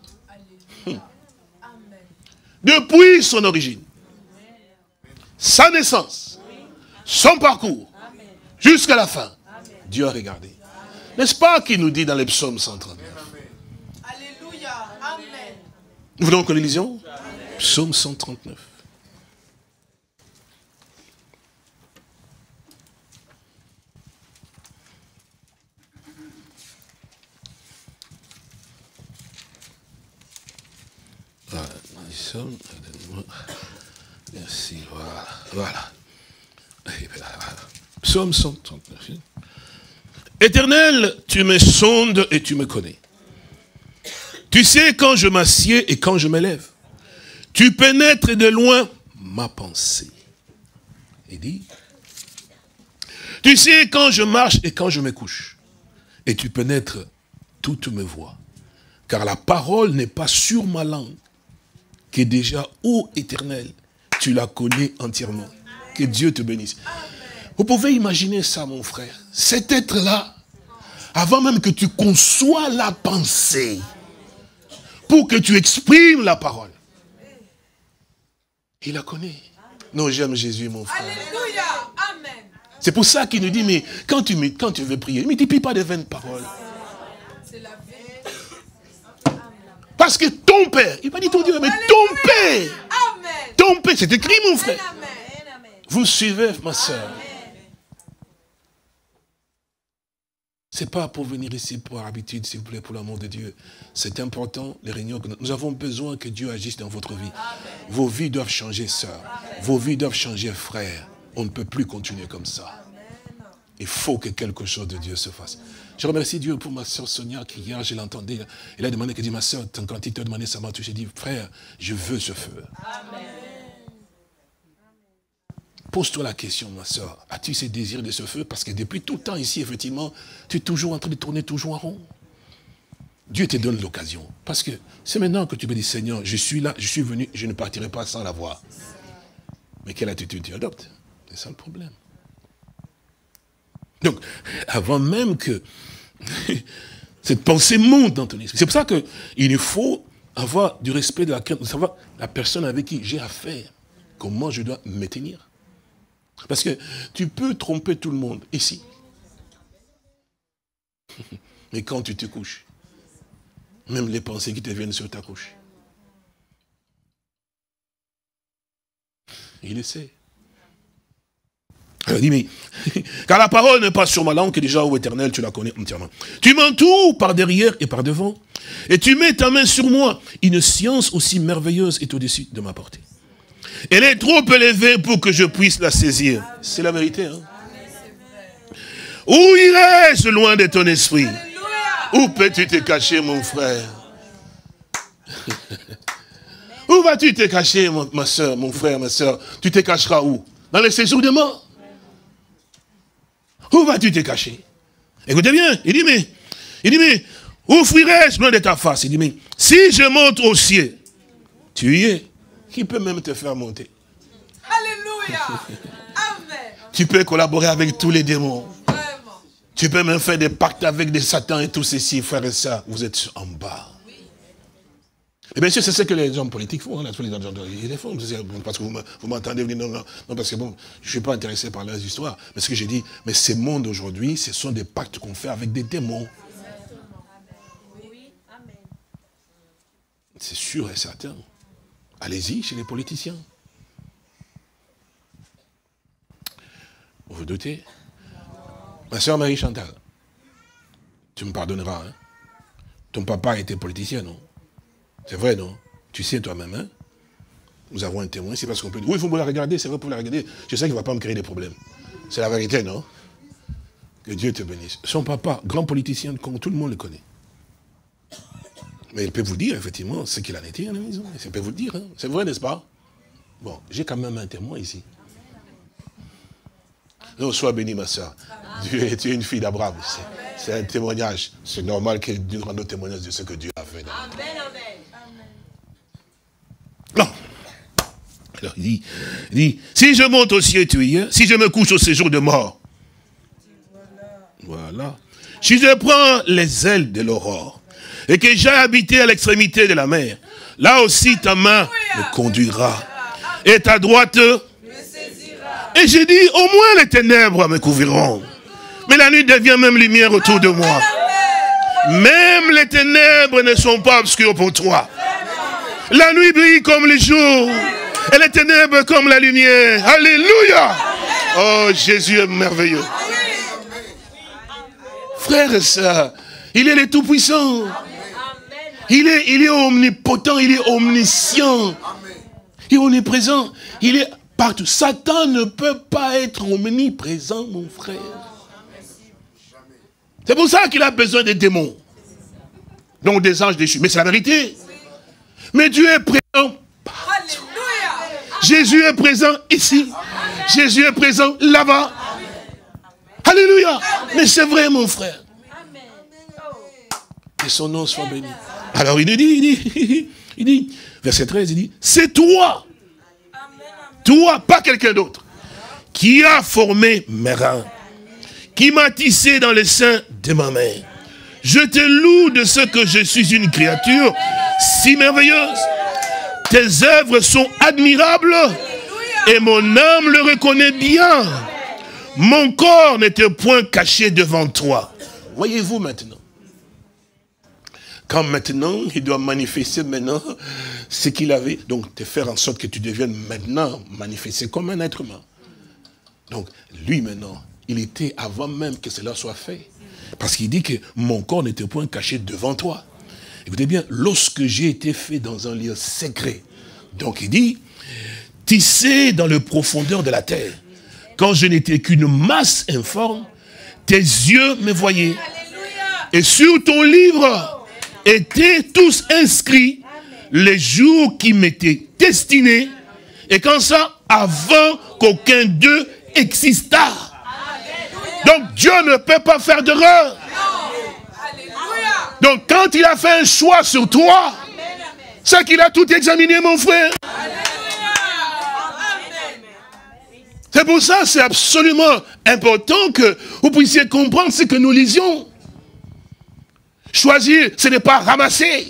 Depuis son origine, sa naissance, son parcours, jusqu'à la fin, Dieu a regardé. N'est-ce pas qu'il nous dit dans les psaumes 139? Alléluia. Amen. Nous voulons que nous lisions Psaume 139. Voilà, merci, voilà. Psaume 139. Éternel, tu me sondes et tu me connais. Tu sais quand je m'assieds et quand je me lève. Tu pénètres de loin ma pensée. Il dit, tu sais quand je marche et quand je me couche. Et tu pénètres toutes mes voies. Car la parole n'est pas sur ma langue. Que déjà, ô Éternel, tu la connais entièrement. Que Dieu te bénisse. Vous pouvez imaginer ça, mon frère. Cet être-là, avant même que tu conçois la pensée, pour que tu exprimes la parole, il la connaît. Non, j'aime Jésus, mon frère. Alléluia. Amen. C'est pour ça qu'il nous dit, mais quand tu veux prier, ne multiplie pas de vaines paroles. C'est la vérité. Parce que ton Père, il va dire ton Dieu, mais ton Père, Amen. ton Père, c'est écrit, mon frère. Amen. Vous me suivez, ma soeur. C'est pas pour venir ici pour habitude, s'il vous plaît, pour l'amour de Dieu. C'est important, les réunions que nous avons besoin que Dieu agisse dans votre vie. Vos vies doivent changer, sœur. Vos vies doivent changer, frère. On ne peut plus continuer comme ça. Il faut que quelque chose de Dieu se fasse. Je remercie Dieu pour ma soeur Sonia, qui hier, je l'entendais. Elle a demandé, qu'elle dit, ma soeur, quand il t'a demandé, ça m'a touché. J'ai dit, frère, je veux ce feu. Amen. Pose-toi la question, ma soeur. As-tu ce désir de ce feu? Parce que depuis tout le temps ici, effectivement, tu es toujours en train de tourner toujours en rond. Dieu te donne l'occasion. Parce que c'est maintenant que tu me dis, Seigneur, je suis là, je suis venu, je ne partirai pas sans la voir. Mais quelle attitude tu adoptes? C'est ça le problème. Donc, avant même que cette pensée monte dans ton esprit, c'est pour ça qu'il faut avoir du respect, de la crainte, de savoir la personne avec qui j'ai affaire, comment je dois me tenir. Parce que tu peux tromper tout le monde ici. Mais quand tu te couches, même les pensées qui te viennent sur ta couche, il le sait. Alors il dit, mais, car la parole n'est pas sur ma langue, que déjà, ô Éternel, tu la connais entièrement. Tu m'entoures par derrière et par devant, et tu mets ta main sur moi. Une science aussi merveilleuse est au-dessus de ma portée. Elle est trop élevée pour que je puisse la saisir. C'est la vérité, hein? Où irais-je loin de ton esprit? Où peux-tu te cacher, mon frère? Où vas-tu te cacher, ma soeur, mon frère, ma soeur? Tu te cacheras où? Dans le séjour de mort? Où vas-tu te cacher? Écoutez bien, il dit, mais, où fuirais-je loin de ta face? Il dit, mais, si je monte au ciel, tu y es. Qui peut même te faire monter? Alléluia. Amen. Tu peux collaborer avec tous les démons. Vraiment. Tu peux même faire des pactes avec des satans et tout ceci, frères et sœurs. Vous êtes en bas. Oui. Et bien sûr, c'est ce que les hommes politiques font. Hein, ils les font. Parce que vous m'entendez venir. Non, parce que bon, je ne suis pas intéressé par leurs histoires. Mais ce que j'ai dit, mais ces mondes aujourd'hui, ce sont des pactes qu'on fait avec des démons. c'est sûr et certain. Allez-y chez les politiciens. Vous vous doutez? Ma soeur Marie-Chantal, tu me pardonneras, hein? Ton papa était politicien, non? C'est vrai, non? Tu sais toi-même, hein? Nous avons un témoin, c'est parce qu'on peut dire, oui, il faut la regarder, c'est vrai, pour la regarder. Je sais qu'il ne va pas me créer des problèmes. C'est la vérité, non? Que Dieu te bénisse. Son papa, grand politicien, tout le monde le connaît. Mais il peut vous dire, effectivement, ce qu'il en était à la maison. Il peut vous le dire, hein? C'est vrai, n'est-ce pas? Bon, j'ai quand même un témoin ici. Non, sois béni, ma soeur. Tu es une fille d'Abraham. C'est un témoignage. C'est normal que Dieu rende témoignage de ce que Dieu a fait. Amen, amen. Non. Alors, il dit, si je monte au ciel, tu y es. Si je me couche au séjour de mort. Voilà. Si je prends les ailes de l'aurore et que j'ai habité à l'extrémité de la mer, là aussi ta main me conduira et ta droite me saisira. Et j'ai dit, au moins les ténèbres me couvriront. Mais la nuit devient même lumière autour de moi. Même les ténèbres ne sont pas obscures pour toi. La nuit brille comme le jour. Et les ténèbres comme la lumière. Alléluia. Oh, Jésus est merveilleux. Frères et sœurs, il est le Tout-Puissant. Il est omnipotent, il est omniscient. Il est omniprésent. Il est partout. Satan ne peut pas être omniprésent, mon frère. C'est pour ça qu'il a besoin des démons. Donc des anges déchus. Mais c'est la vérité. Mais Dieu est présent partout. Jésus est présent ici. Jésus est présent là-bas. Alléluia. Mais c'est vrai, mon frère. Que son nom soit béni. Alors il dit, verset 13, il dit, c'est toi. Toi, pas quelqu'un d'autre. Qui a formé mes reins. Qui m'a tissé dans le sein de ma mère. Je te loue de ce que je suis une créature si merveilleuse. Tes œuvres sont admirables et mon âme le reconnaît bien. Mon corps n'était point caché devant toi. Voyez-vous maintenant. Quand maintenant, il doit manifester maintenant ce qu'il avait. Donc, te faire en sorte que tu deviennes maintenant manifesté comme un être humain. Donc, lui maintenant, il était avant même que cela soit fait. Parce qu'il dit que mon corps n'était point caché devant toi. Écoutez bien, lorsque j'ai été fait dans un lieu secret, donc il dit, tissé dans les profondeurs de la terre, quand je n'étais qu'une masse informe, tes yeux me voyaient. Et sur ton livre étaient tous inscrits les jours qui m'étaient destinés, et quand ça, avant qu'aucun d'eux existât. Donc Dieu ne peut pas faire d'erreur. Donc quand il a fait un choix sur toi, c'est qu'il a tout examiné, mon frère. C'est pour ça, c'est absolument important que vous puissiez comprendre ce que nous lisions. Choisir, ce n'est pas ramasser.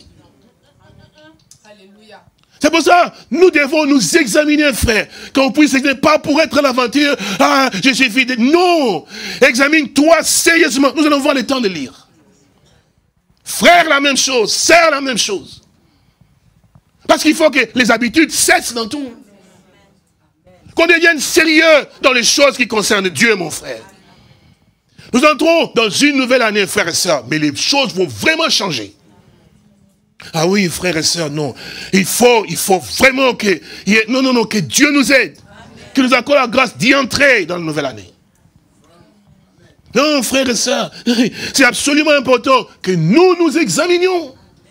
C'est pour ça, nous devons nous examiner, frère. Qu'on puisse examiner, pas pour être à l'aventure, ah, je suis fidèle. Non, examine-toi sérieusement. Nous allons voir le temps de lire. Frère, la même chose. Sœur, la même chose. Parce qu'il faut que les habitudes cessent dans tout. Qu'on devienne sérieux dans les choses qui concernent Dieu, mon frère. Nous entrons dans une nouvelle année, frères et sœurs, mais les choses vont vraiment changer. Ah oui, frères et sœurs, non. Il faut vraiment que, que Dieu nous aide. Qu'il nous accorde la grâce d'y entrer dans la nouvelle année. Non, frères et sœurs, c'est absolument important que nous nous examinions.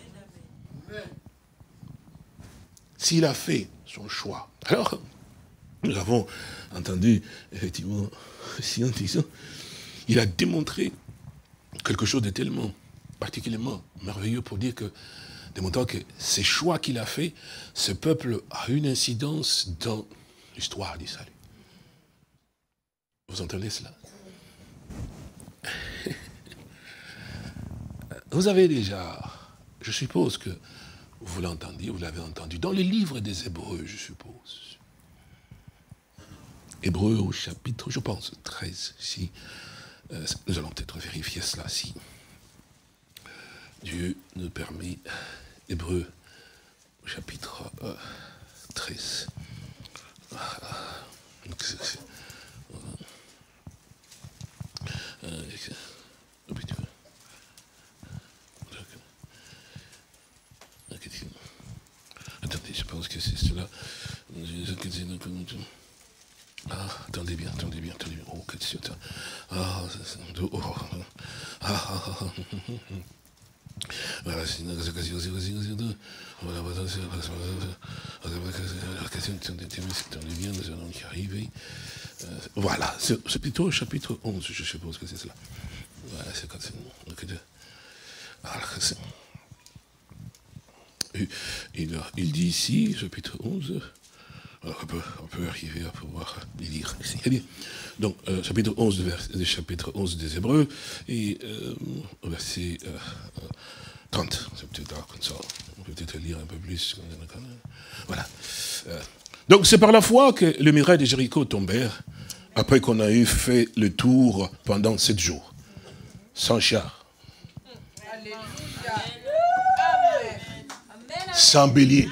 S'il a fait son choix. Alors, nous avons entendu, effectivement, scientifiquement, il a démontré quelque chose de tellement particulièrement merveilleux pour dire que, démontrant que ces choix qu'il a fait, ce peuple a une incidence dans l'histoire du salut. Vous entendez cela? Vous avez déjà, je suppose que vous l'entendiez, vous l'avez entendu, dans les livres des Hébreux, je suppose. Hébreux au chapitre, je pense, 13, si. Nous allons peut-être vérifier cela, si Dieu nous permet. Hébreux, chapitre 13. Attendez, je pense que c'est cela. Ah, attendez bien. Oh, que c'est ça. Voilà, c'est une occasion. Voilà, attendez bien, nous allons y arriver. Voilà, c'est plutôt au chapitre 11, je suppose que c'est cela. Voilà, c'est quand c'est. Voilà, c'est. Il dit ici, chapitre 11, alors on peut arriver à pouvoir les lire ici. Eh bien, donc, chapitre 11 des Hébreux, et verset 30, c'est peut-être comme ça, on peut peut-être lire un peu plus. Voilà. Donc, c'est par la foi que les murailles de Jéricho tombèrent, après qu'on a eu fait le tour pendant 7 jours, sans char, sans bélier,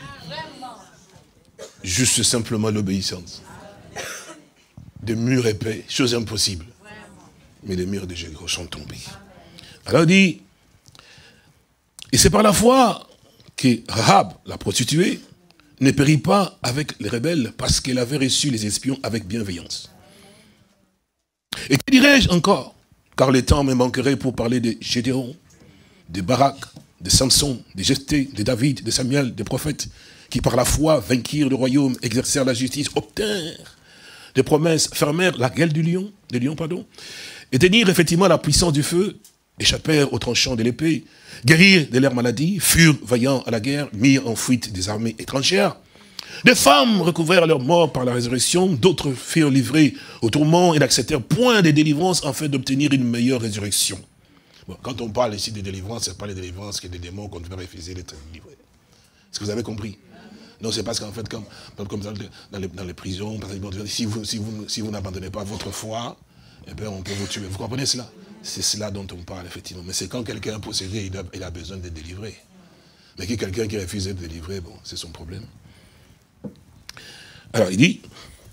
juste simplement l'obéissance. Des murs épais, chose impossible. Mais les murs de Jéricho sont tombés. Alors il dit, et c'est par la foi que Rahab, la prostituée, ne périt pas avec les rebelles parce qu'elle avait reçu les espions avec bienveillance. Et que dirais-je encore? Car le temps me manquerait pour parler de Gédéon, de Barak, de Samson, de Jephthé, de David, de Samuel, des prophètes, qui par la foi vainquirent le royaume, exercèrent la justice, obtinrent des promesses, fermèrent la gueule des lions, éteignirent effectivement la puissance du feu, échappèrent aux tranchants de l'épée, guérirent de leurs maladies, furent vaillants à la guerre, mirent en fuite des armées étrangères. Des femmes recouvrèrent leur mort par la résurrection, d'autres furent livrées au tourment et n'acceptèrent point de délivrance afin d'obtenir une meilleure résurrection. Bon, quand on parle ici de délivrance, ce n'est pas les délivrances que des démons qu'on devait refuser d'être délivrés. Est-ce que vous avez compris? Non, c'est parce qu'en fait, comme dans les prisons, si vous n'abandonnez pas votre foi, eh bien, on peut vous tuer. Vous comprenez cela? C'est cela dont on parle, effectivement. Mais c'est quand quelqu'un est possédé, il a besoin d'être délivré. Mais quelqu'un qui refuse d'être délivré, bon, c'est son problème. Alors, il dit,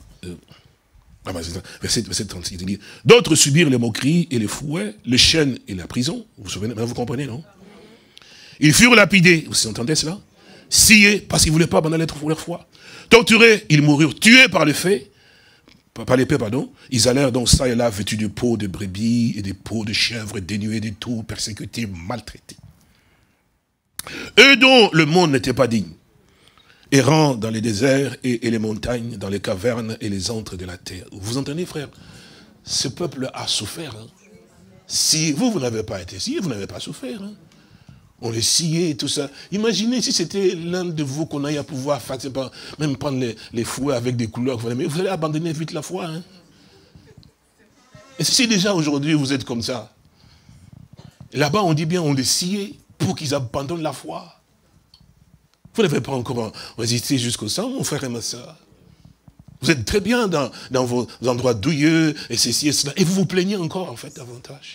verset 36, il dit, d'autres subirent les moqueries et les fouets, les chaînes et la prison. Vous vous souvenez, vous comprenez, non? Ils furent lapidés, vous entendez cela? Sciés, parce qu'ils ne voulaient pas abandonner leur foi. Torturés, ils moururent, tués par l'épée, pardon. Ils allèrent donc ça et là, vêtus de peaux de brebis et de peaux de chèvres, dénués de tout, persécutés, maltraités. Eux dont le monde n'était pas digne, errant dans les déserts et les montagnes, dans les cavernes et les antres de la terre. Vous entendez, frère? Ce peuple a souffert. Hein? Si vous n'avez pas été scié, vous n'avez pas souffert. Hein? On les sciait, tout ça. Imaginez si c'était l'un de vous qu'on aille à pouvoir faire, même prendre les fouets avec des couleurs. Mais vous allez abandonner vite la foi. Hein? Et si déjà aujourd'hui vous êtes comme ça, là-bas on dit bien on les sciait pour qu'ils abandonnent la foi. Vous n'avez pas encore résisté jusqu'au sang, mon frère et ma soeur. Vous êtes très bien dans vos endroits douilleux, et ceci et cela, et vous vous plaignez encore, en fait, davantage.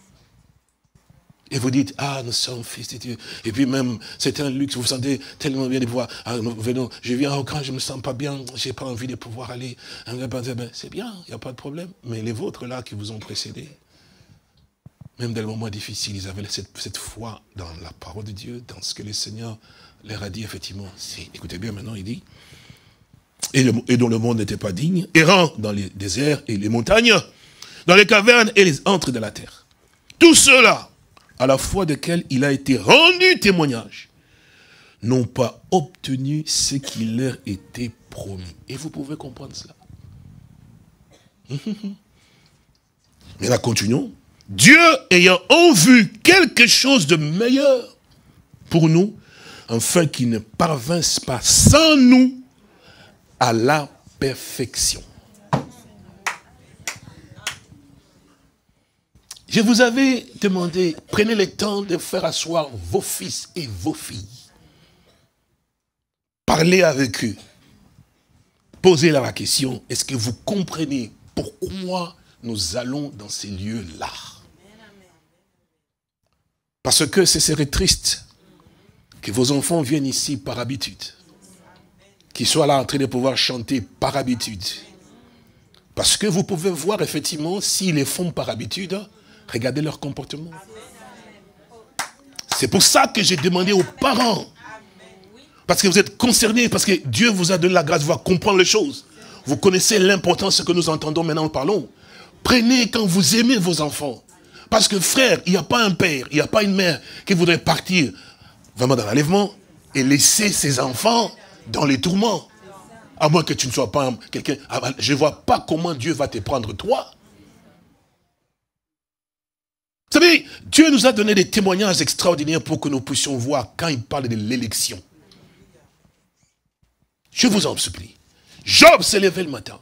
Et vous dites, ah, nous sommes fils de Dieu. Et puis même, c'est un luxe, vous vous sentez tellement bien de pouvoir, ah, venons, je viens au camp, je ne me sens pas bien, je n'ai pas envie de pouvoir aller. C'est bien, il n'y a pas de problème. Mais les vôtres, là, qui vous ont précédés, même dans le moment difficile, ils avaient cette foi dans la parole de Dieu, dans ce que le Seigneur leur a dit, effectivement. Écoutez bien, maintenant, il dit, et dont le monde n'était pas digne, errant dans les déserts et les montagnes, dans les cavernes et les antres de la terre. Tout cela, à la foi desquels il a été rendu témoignage, n'ont pas obtenu ce qui leur était promis. Et vous pouvez comprendre cela. Mais là, continuons. Dieu ayant en vue quelque chose de meilleur pour nous, afin qu'il ne parvinsse pas sans nous à la perfection. Je vous avais demandé, prenez le temps de faire asseoir vos fils et vos filles. Parlez avec eux. Posez-leur la question, est-ce que vous comprenez pourquoi nous allons dans ces lieux-là? Parce que ce serait triste Que vos enfants viennent ici par habitude. Qu'ils soient là en train de pouvoir chanter par habitude. Parce que vous pouvez voir effectivement, s'ils les font par habitude, regardez leur comportement. C'est pour ça que j'ai demandé aux parents. Parce que vous êtes concernés, parce que Dieu vous a donné la grâce de pouvoir comprendre les choses. Vous connaissez l'importance que nous entendons maintenant, nous parlons. Prenez quand vous aimez vos enfants. Parce que frère, il n'y a pas un père, il n'y a pas une mère qui voudrait partir vraiment dans l'enlèvement et laisser ses enfants dans les tourments. À moins que tu ne sois pas quelqu'un... Je ne vois pas comment Dieu va te prendre toi. Vous savez, Dieu nous a donné des témoignages extraordinaires pour que nous puissions voir quand il parle de l'élection. Je vous en supplie. Job s'est levé le matin.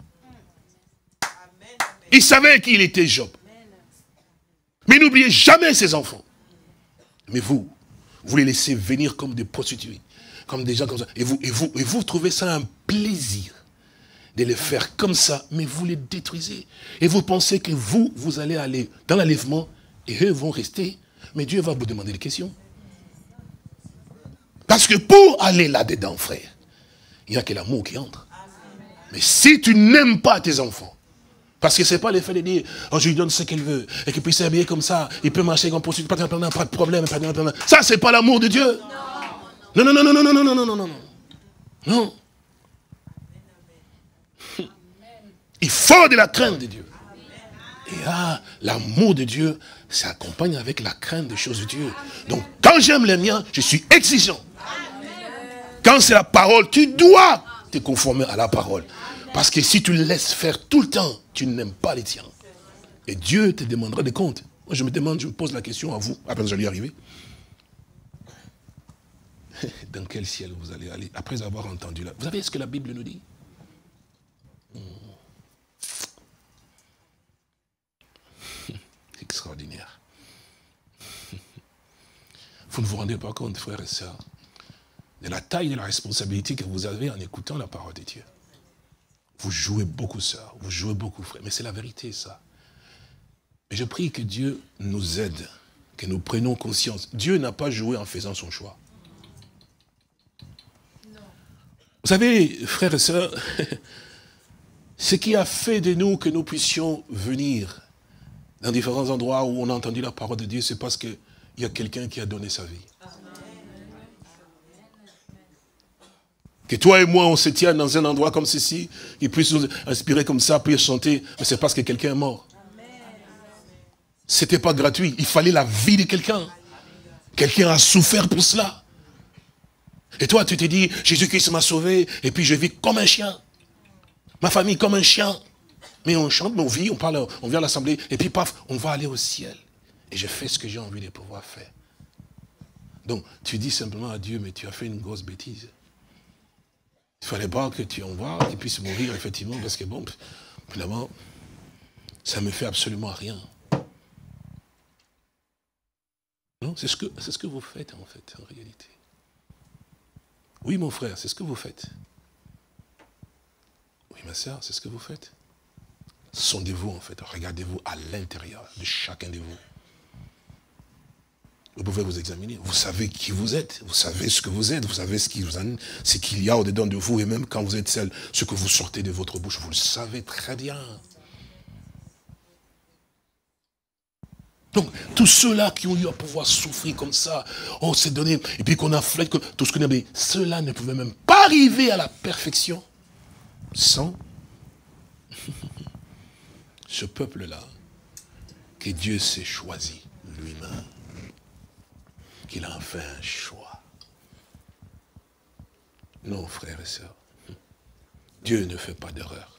Il savait qui il était, Job. Mais n'oubliez jamais ses enfants. Mais vous les laissez venir comme des prostituées, comme des gens comme ça. Et vous trouvez ça un plaisir de les faire comme ça, mais vous les détruisez. Et vous pensez que vous allez aller dans l'enlèvement et eux vont rester. Mais Dieu va vous demander des questions. Parce que pour aller là-dedans, frère, il n'y a que l'amour qui entre. Mais si tu n'aimes pas tes enfants, parce que ce n'est pas le fait de dire, oh, je lui donne ce qu'elle veut, et qu'il puisse s'habiller comme ça, il peut marcher comme poursuite, pas de problème, ça, c'est pas l'amour de Dieu. Non, non, non, non, non, non, non, non, non, non. Non. Il faut de la crainte de Dieu. Et l'amour de Dieu s'accompagne avec la crainte des choses de Dieu. Donc, quand j'aime les miens, je suis exigeant. Quand c'est la parole, tu dois te conformer à la parole. Parce que si tu le laisses faire tout le temps, tu n'aimes pas les tiens. Et Dieu te demandera des comptes. Moi, je me pose la question à vous, après je vais y arriver. Dans quel ciel vous allez aller, après avoir entendu là? Vous savez ce que la Bible nous dit? Extraordinaire. Vous ne vous rendez pas compte, frères et sœurs, de la taille de la responsabilité que vous avez en écoutant la parole de Dieu. Vous jouez beaucoup, sœurs, vous jouez beaucoup, frères, mais c'est la vérité, ça. Et je prie que Dieu nous aide, que nous prenions conscience. Dieu n'a pas joué en faisant son choix. Vous savez, frères et sœurs, ce qui a fait de nous que nous puissions venir dans différents endroits où on a entendu la parole de Dieu, c'est parce qu'il y a quelqu'un qui a donné sa vie. Que toi et moi, on se tienne dans un endroit comme ceci, qui puisse nous inspirer comme ça, puis chanter, mais c'est parce que quelqu'un est mort. C'était pas gratuit, il fallait la vie de quelqu'un. Quelqu'un a souffert pour cela. Et toi, tu te dis, Jésus-Christ m'a sauvé, et puis je vis comme un chien. Ma famille comme un chien. Mais on chante, on vit, on parle, on vient à l'assemblée, et puis paf, on va aller au ciel. Et je fais ce que j'ai envie de pouvoir faire. Donc, tu dis simplement à Dieu, mais tu as fait une grosse bêtise. Il ne fallait pas que tu envoies, qu'il puisse mourir, effectivement, parce que bon, finalement, ça ne me fait absolument rien. Non, c'est ce que vous faites, en fait, en réalité. Oui, mon frère, c'est ce que vous faites. Oui, ma soeur, c'est ce que vous faites. Sondez-vous, en fait. Regardez-vous à l'intérieur de chacun de vous. Vous pouvez vous examiner. Vous savez qui vous êtes. Vous savez ce que vous êtes. Vous savez ce qu'il y a au-dedans de vous. Et même quand vous êtes seul, ce que vous sortez de votre bouche, vous le savez très bien. Donc, tous ceux-là qui ont eu à pouvoir souffrir comme ça, on s'est donné, et puis qu'on a fait tout ce qu'on a dit, ceux-là ne pouvaient même pas arriver à la perfection sans ce peuple-là que Dieu s'est choisi lui-même. Qu'il a fait un choix. Non, frères et sœurs, Dieu ne fait pas d'erreur.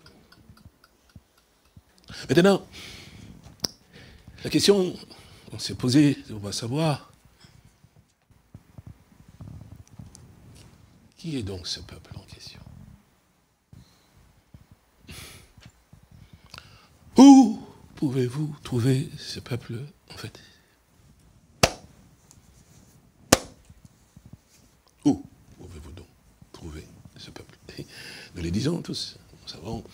Maintenant, la question qu'on s'est posée, on va savoir, qui est donc ce peuple en question? Où pouvez-vous trouver ce peuple, en fait? Où pouvez-vous donc trouver ce peuple? Nous le disons tous, nous avons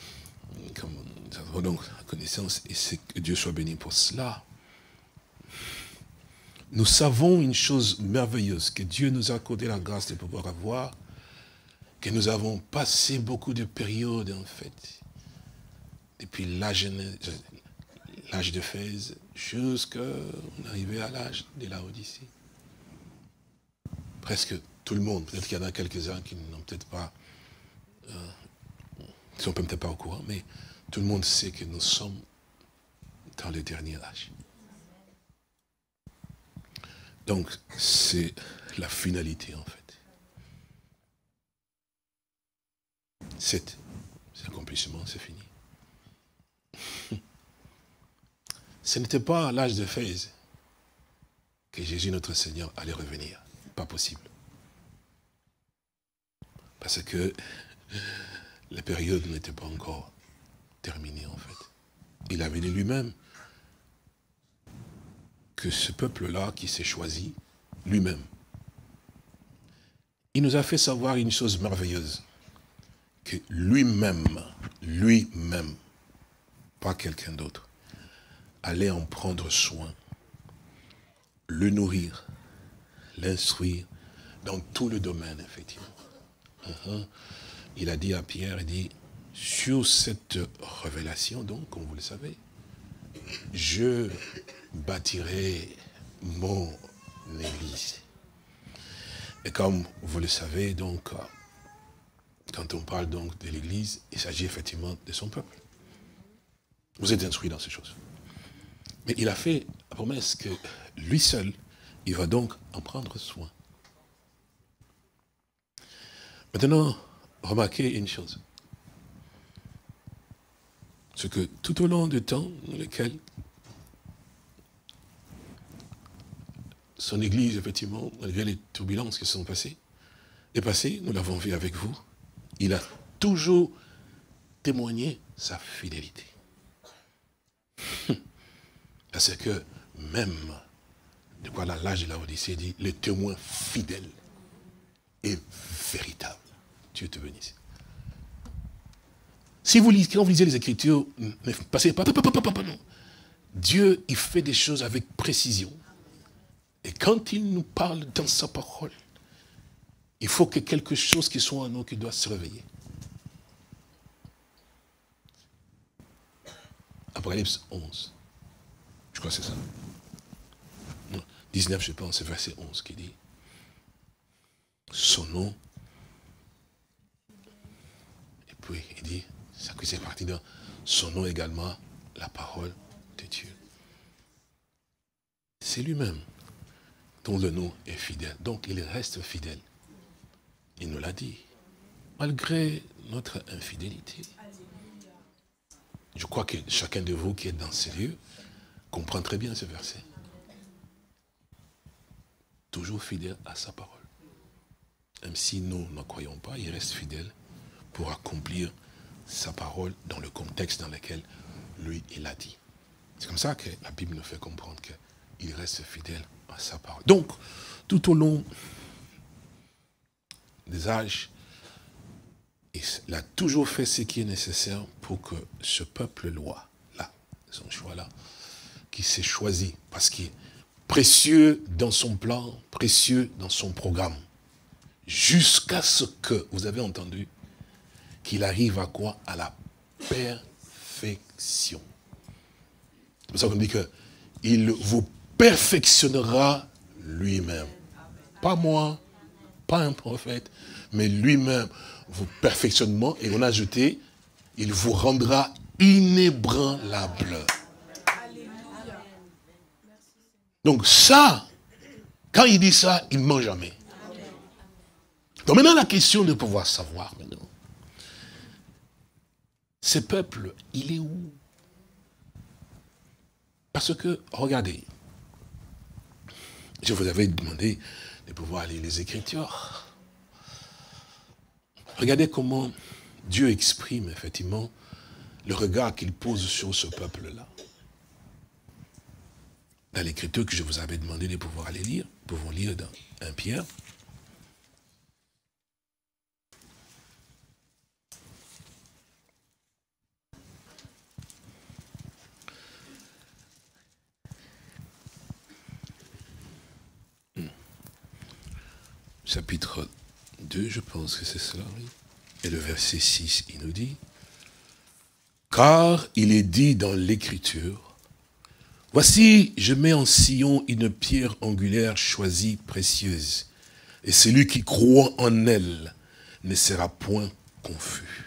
donc la connaissance, et c'est que Dieu soit béni pour cela. nous savons une chose merveilleuse, que Dieu nous a accordé la grâce de pouvoir avoir, que nous avons passé beaucoup de périodes, en fait, depuis l'âge d'Éphèse, jusqu'à arriver à l'âge de la Odyssée. Presque tout le monde, peut-être qu'il y en a quelques-uns qui n'ont peut-être pas, qui sont peut-être pas au courant, mais tout le monde sait que nous sommes dans le dernier âge. Donc, c'est la finalité, en fait. C'est l'accomplissement, c'est fini. Ce n'était pas à l'âge d'Éphèse que Jésus, notre Seigneur, allait revenir. Pas possible. Parce que la période n'était pas encore terminée, en fait. Il avait dit lui-même que ce peuple-là qui s'est choisi, lui-même, il nous a fait savoir une chose merveilleuse, que lui-même, pas quelqu'un d'autre, allait en prendre soin, le nourrir, l'instruire dans tout le domaine, effectivement. Il a dit à Pierre, il dit, sur cette révélation, donc, comme vous le savez, je bâtirai mon église. Et comme vous le savez, donc, quand on parle donc de l'église, il s'agit effectivement de son peuple. Vous êtes instruits dans ces choses. Mais il a fait la promesse que lui seul, il va donc en prendre soin. Maintenant, remarquez une chose. C'est que tout au long du temps dans lequel son église, effectivement, malgré les turbulences qui se sont passées, nous l'avons vu avec vous, il a toujours témoigné sa fidélité. Parce que même, de quoi l'âge de la Odyssée dit, le témoin fidèle et véritable. Dieu te bénisse. Si vous lisez, quand vous lisez les Écritures, ne passez pas, non. Dieu, il fait des choses avec précision. Et quand il nous parle dans sa parole, il faut que quelque chose qui soit en nous qui doit se réveiller. Apocalypse 11. Je crois que c'est ça. Non, 19, je pense, c'est verset 11 qui dit son nom. Et puis, il dit, ça que c'est parti dans son nom également, la parole de Dieu. C'est lui-même dont le nom est fidèle. Donc, il reste fidèle. Il nous l'a dit. Malgré notre infidélité. Je crois que chacun de vous qui est dans ces lieux comprend très bien ce verset. Toujours fidèle à sa parole. Même si nous ne croyons pas, il reste fidèle pour accomplir sa parole dans le contexte dans lequel lui, il a dit. C'est comme ça que la Bible nous fait comprendre qu'il reste fidèle à sa parole. Donc, tout au long des âges, il a toujours fait ce qui est nécessaire pour que ce peuple-là, son choix-là, qui s'est choisi, parce qu'il est précieux dans son plan, précieux dans son programme, jusqu'à ce que, vous avez entendu, qu'il arrive à quoi? À la perfection. C'est pour ça qu'on dit qu'il vous perfectionnera lui-même. Pas moi, pas un prophète, mais lui-même vous perfectionnement, et on a ajouté, il vous rendra inébranlable. Donc ça, quand il dit ça, il ne ment jamais. Donc maintenant la question de pouvoir savoir maintenant, ce peuple, il est où? Parce que, regardez, je vous avais demandé de pouvoir lire les Écritures. Regardez comment Dieu exprime effectivement le regard qu'il pose sur ce peuple-là. Dans l'Écriture que je vous avais demandé de pouvoir aller lire, nous pouvons lire dans 1 Pierre. chapitre 2, je pense que c'est cela, oui. Et le verset 6, il nous dit, « Car il est dit dans l'Écriture, voici, je mets en Sion une pierre angulaire choisie, précieuse, et celui qui croit en elle ne sera point confus. »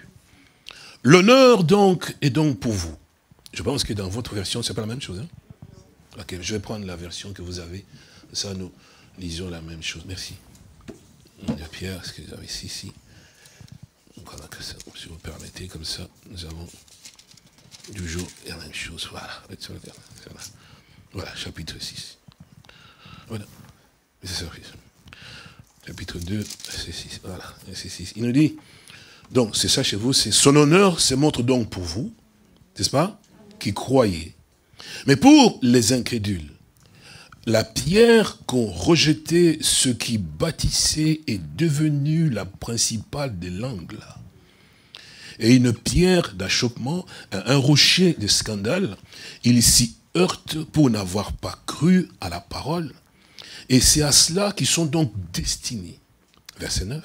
L'honneur donc est donc pour vous. Je pense que dans votre version, c'est pas la même chose. Hein? Ok, je vais prendre la version que vous avez. Ça, nous lisons la même chose. Merci. La pierre, ce que vous avez ici. Voilà, que ça, si vous permettez, comme ça, nous avons toujours la même chose. Voilà. Voilà, chapitre 6. Voilà. C'est ça. Chapitre 2, verset 6. Voilà, verset 6. Il nous dit, donc, c'est ça chez vous, c'est son honneur se montre donc pour vous, n'est-ce pas, qui croyez. Mais pour les incrédules, la pierre qu'ont rejeté ceux qui bâtissaient est devenue la principale de l'angle. Et une pierre d'achoppement, un rocher de scandale, ils s'y heurtent pour n'avoir pas cru à la parole. Et c'est à cela qu'ils sont donc destinés. Verset 9.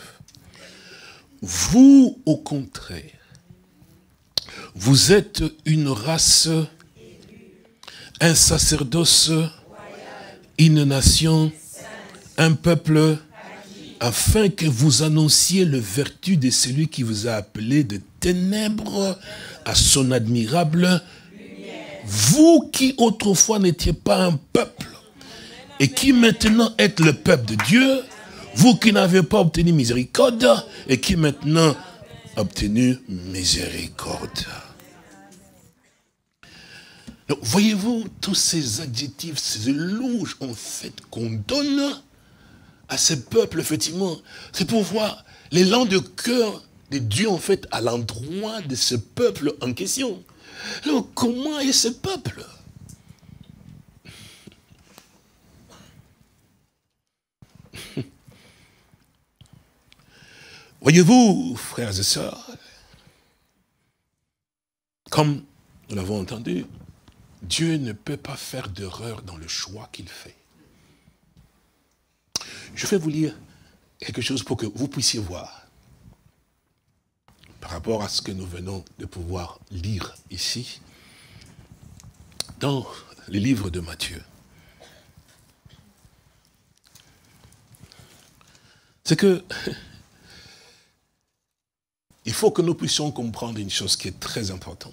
Vous, au contraire, vous êtes une race, un sacerdoce, une nation, un peuple, afin que vous annonciez le vertu de celui qui vous a appelé de ténèbres à son admirable lumière. Vous qui autrefois n'étiez pas un peuple, et qui maintenant êtes le peuple de Dieu, vous qui n'avez pas obtenu miséricorde, et qui maintenant obtenu miséricorde. Donc, voyez-vous, tous ces adjectifs, ces éloges, en fait, qu'on donne à ces peuples, effectivement, c'est pour voir l'élan de cœur de Dieu, en fait, à l'endroit de ce peuple en question. Alors, comment est ce peuple? Voyez-vous, frères et sœurs, comme nous l'avons entendu, Dieu ne peut pas faire d'erreur dans le choix qu'il fait. Je vais vous lire quelque chose pour que vous puissiez voir, par rapport à ce que nous venons de pouvoir lire ici, dans le livre de Matthieu. C'est que il faut que nous puissions comprendre une chose qui est très importante.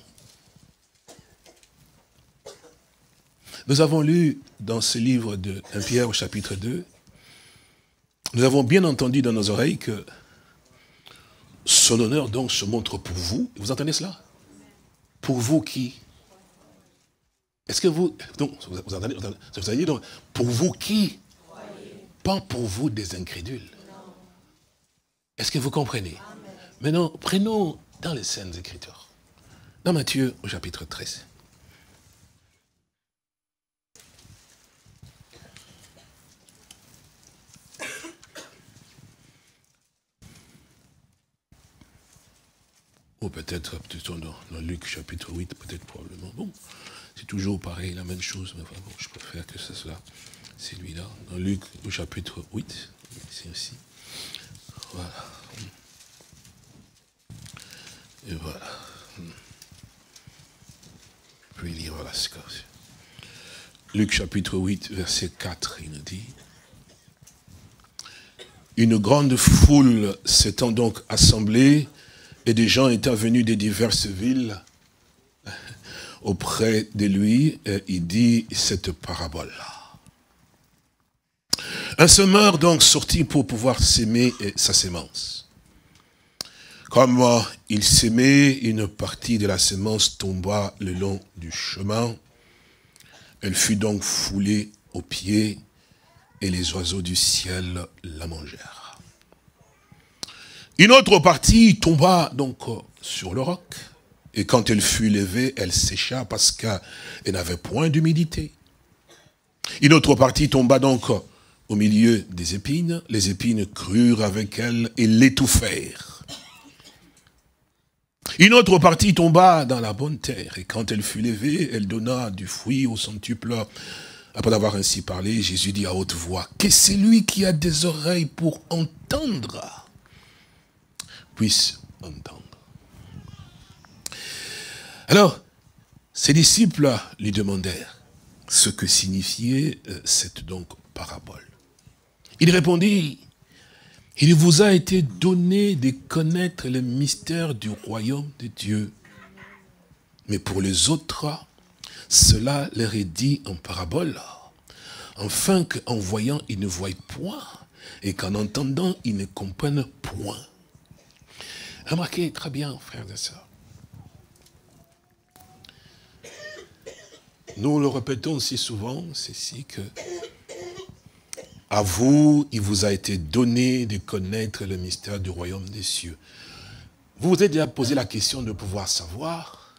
Nous avons lu dans ce livre de 1 Pierre au chapitre 2, nous avons bien entendu dans nos oreilles que son honneur donc se montre pour vous. Vous entendez cela? Pour vous qui? Est-ce que vous... Donc, vous entendez, vous avez dit donc, pour vous qui? Pas pour vous des incrédules. Est-ce que vous comprenez? Maintenant, prenons dans les Saintes Écritures. Dans Matthieu au chapitre 13. Ou peut-être plutôt dans Luc chapitre 8, peut-être probablement. Bon, c'est toujours pareil, la même chose, mais enfin bon, je préfère que ce soit celui-là. Dans Luc au chapitre 8, c'est aussi. Voilà. Et voilà. Puis lire la score. Luc chapitre 8, verset 4, il nous dit. Une grande foule s'étant donc assemblée, et des gens étant venus de diverses villes auprès de lui, il dit cette parabole-là. Un semeur donc sortit pour pouvoir s'aimer sa sémence. Comme il s'aimait, une partie de la sémence tomba le long du chemin. Elle fut donc foulée aux pieds et les oiseaux du ciel la mangèrent. Une autre partie tomba donc sur le roc. Et quand elle fut levée, elle sécha parce qu'elle n'avait point d'humidité. Une autre partie tomba donc au milieu des épines. Les épines crurent avec elle et l'étouffèrent. Une autre partie tomba dans la bonne terre. Et quand elle fut levée, elle donna du fruit au centuple Après avoir ainsi parlé, Jésus dit à haute voix, que celui qui a des oreilles pour entendre, puisse entendre. Alors, ses disciples lui demandèrent ce que signifiait cette donc parabole. Il répondit, il vous a été donné de connaître le mystère du royaume de Dieu. Mais pour les autres, cela leur est dit en parabole, afin qu'en voyant, ils ne voient point, et qu'en entendant, ils ne comprennent point. Remarquez très bien, frères et sœurs. Nous le répétons si souvent, c'est si que à vous, il vous a été donné de connaître le mystère du royaume des cieux. Vous vous êtes déjà posé la question de pouvoir savoir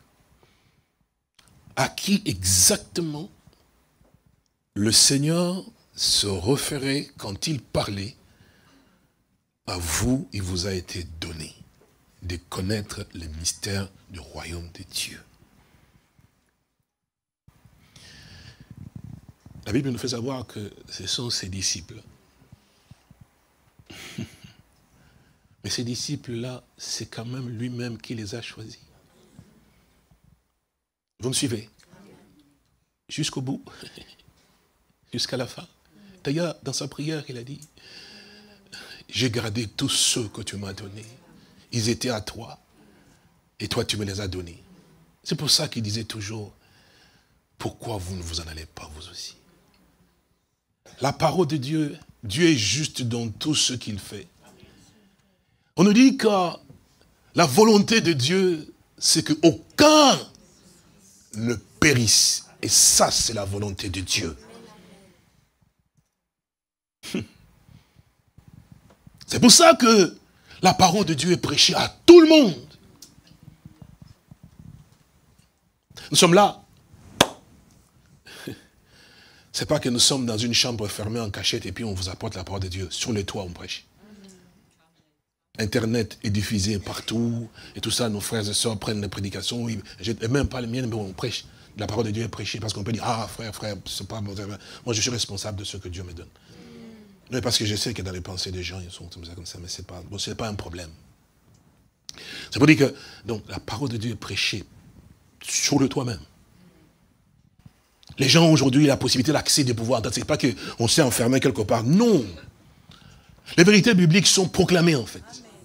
à qui exactement le Seigneur se référait quand il parlait. À vous, il vous a été donné de connaître le mystère du royaume de Dieu. La Bible nous fait savoir que ce sont ses disciples. Mais ces disciples-là, c'est quand même lui-même qui les a choisis. Vous me suivez? Jusqu'au bout, jusqu'à la fin. D'ailleurs, dans sa prière, il a dit, j'ai gardé tous ceux que tu m'as donnés. Ils étaient à toi, et toi tu me les as donnés. C'est pour ça qu'il disait toujours, pourquoi vous ne vous en allez pas vous aussi? La parole de Dieu, Dieu est juste dans tout ce qu'il fait. On nous dit que la volonté de Dieu, c'est qu'aucun ne périsse. Et ça, c'est la volonté de Dieu. C'est pour ça que la parole de Dieu est prêchée à tout le monde. Nous sommes là. C'est pas que nous sommes dans une chambre fermée en cachette et puis on vous apporte la parole de Dieu. Sur les toits, on prêche. Internet est diffusé partout. Et tout ça, nos frères et sœurs prennent les prédications. Et même pas les miennes, mais on prêche. La parole de Dieu est prêchée. Parce qu'on peut dire, ah frère, c'est pas bon. Moi je suis responsable de ce que Dieu me donne. Mais parce que je sais que dans les pensées des gens, ils sont comme ça, mais c'est pas, bon, c'est pas un problème. C'est pour dire que, donc, la parole de Dieu est prêchée sur le toit même. Les gens aujourd'hui ont la possibilité d'accéder, de pouvoir entendre. Ce n'est pas qu'on s'est enfermé quelque part. Non. Les vérités bibliques sont proclamées en fait.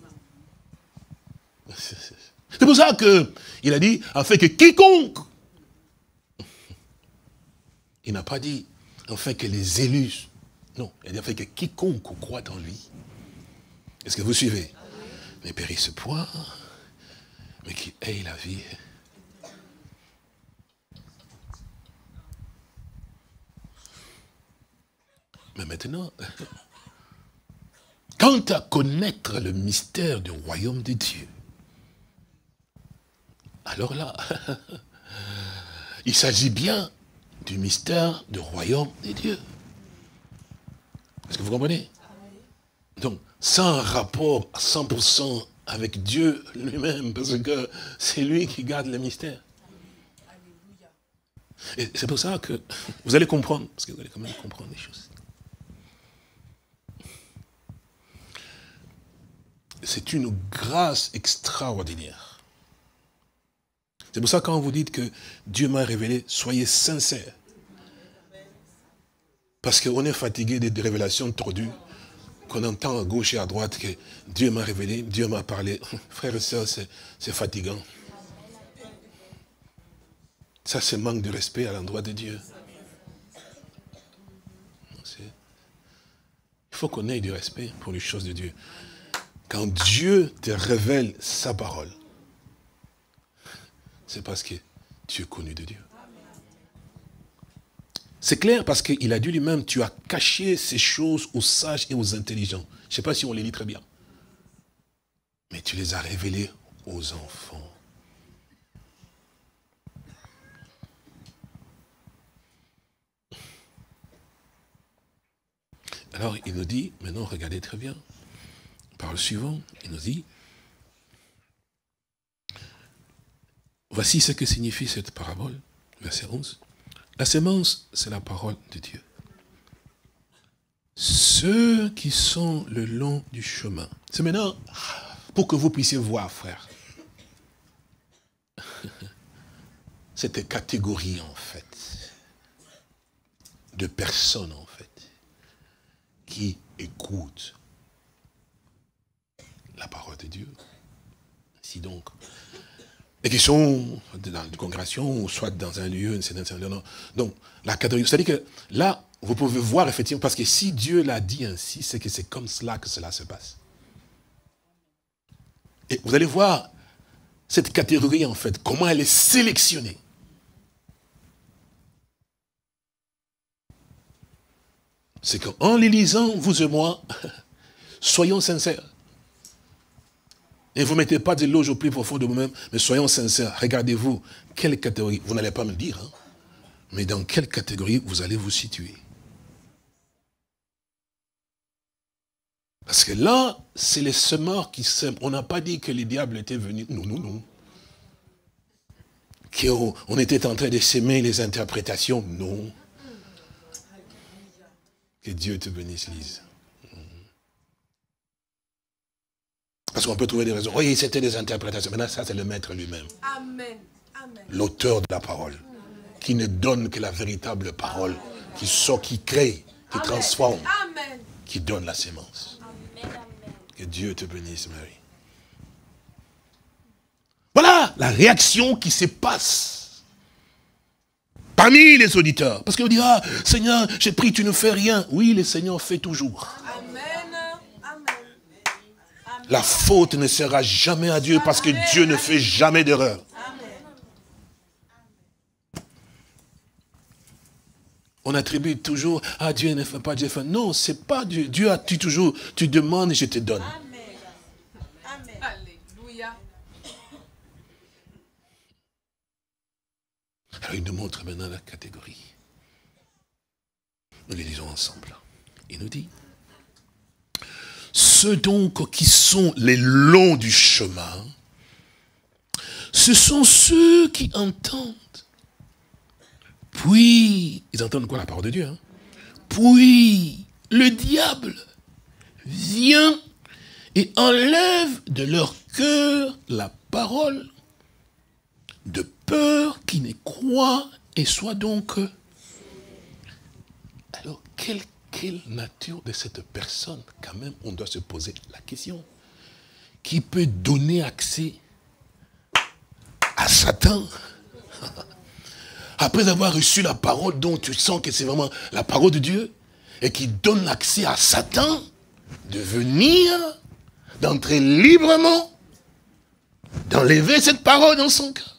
C'est pour ça qu'il a dit, afin que quiconque, il n'a pas dit, afin que les élus, non, il a dit, afin que quiconque croit en lui. Est-ce que vous suivez? Ne périsse point, mais qui ait la vie. Mais maintenant, quant à connaître le mystère du royaume de Dieu, alors là, il s'agit bien du mystère du royaume de Dieu. Est-ce que vous comprenez? Donc, sans rapport à 100% avec Dieu lui-même, parce que c'est lui qui garde le mystère. Et c'est pour ça que vous allez comprendre, parce que vous allez quand même comprendre les choses. C'est une grâce extraordinaire. C'est pour ça que quand vous dites que Dieu m'a révélé, soyez sincères. Parce qu'on est fatigué des révélations tordues, qu'on entend à gauche et à droite que Dieu m'a révélé, Dieu m'a parlé. Frères et sœurs, c'est fatigant. Ça, c'est manque de respect à l'endroit de Dieu. Il faut qu'on ait du respect pour les choses de Dieu. Quand Dieu te révèle sa parole, c'est parce que tu es connu de Dieu. C'est clair parce qu'il a dit lui-même, tu as caché ces choses aux sages et aux intelligents. Je ne sais pas si on les lit très bien. Mais tu les as révélées aux enfants. Alors il nous dit, maintenant regardez très bien. Par le suivant, il nous dit, voici ce que signifie cette parabole, verset 11. La sémence, c'est la parole de Dieu. Ceux qui sont le long du chemin. C'est maintenant pour que vous puissiez voir, frère. Cette catégorie, en fait, de personnes, en fait, qui écoutent la parole de Dieu. Si donc, et qui sont dans une congrégation, ou soit dans un lieu, donc, la catégorie, c'est-à-dire que là, vous pouvez voir effectivement, parce que si Dieu l'a dit ainsi, c'est que c'est comme cela que cela se passe. Et vous allez voir cette catégorie, en fait, comment elle est sélectionnée. C'est qu'en les lisant, vous et moi, soyons sincères. Et vous ne mettez pas de l'éloge au plus profond de vous-même, mais soyons sincères. Regardez-vous, quelle catégorie, vous n'allez pas me le dire, hein, mais dans quelle catégorie vous allez vous situer. Parce que là, c'est les semeurs qui sèment. On n'a pas dit que les diables étaient venus. Non, non, non. Qu'on était en train de s'aimer les interprétations. Non. Que Dieu te bénisse, Lise. Parce qu'on peut trouver des raisons. Oui, c'était des interprétations. Maintenant, ça, c'est le maître lui-même. Amen. L'auteur de la parole. Qui ne donne que la véritable parole. Qui sort, qui crée, qui transforme. Amen. Qui donne la sémence. Que Dieu te bénisse, Marie. Voilà la réaction qui se passe parmi les auditeurs. Parce que vous dites, ah, Seigneur, j'ai pris, tu ne fais rien. Oui, le Seigneur fait toujours. Amen. La faute ne sera jamais à Dieu parce que Dieu ne fait jamais d'erreur. On attribue toujours, ah, Dieu ne fait pas, Dieu fait. Non, c'est pas Dieu. Dieu a dit toujours, tu demandes et je te donne. Amen. Alléluia. Alors il nous montre maintenant la catégorie. Nous les lisons ensemble. Il nous dit, ceux donc qui sont les longs du chemin, ce sont ceux qui entendent. Puis, ils entendent quoi? La parole de Dieu. Hein? Puis, le diable vient et enlève de leur cœur la parole, de peur qu'ils ne croient et soient donc... Alors, quelle nature de cette personne, quand même, on doit se poser la question. Qui peut donner accès à Satan? Après avoir reçu la parole dont tu sens que c'est vraiment la parole de Dieu, et qui donne l'accès à Satan de venir, d'entrer librement, d'enlever cette parole dans son cœur.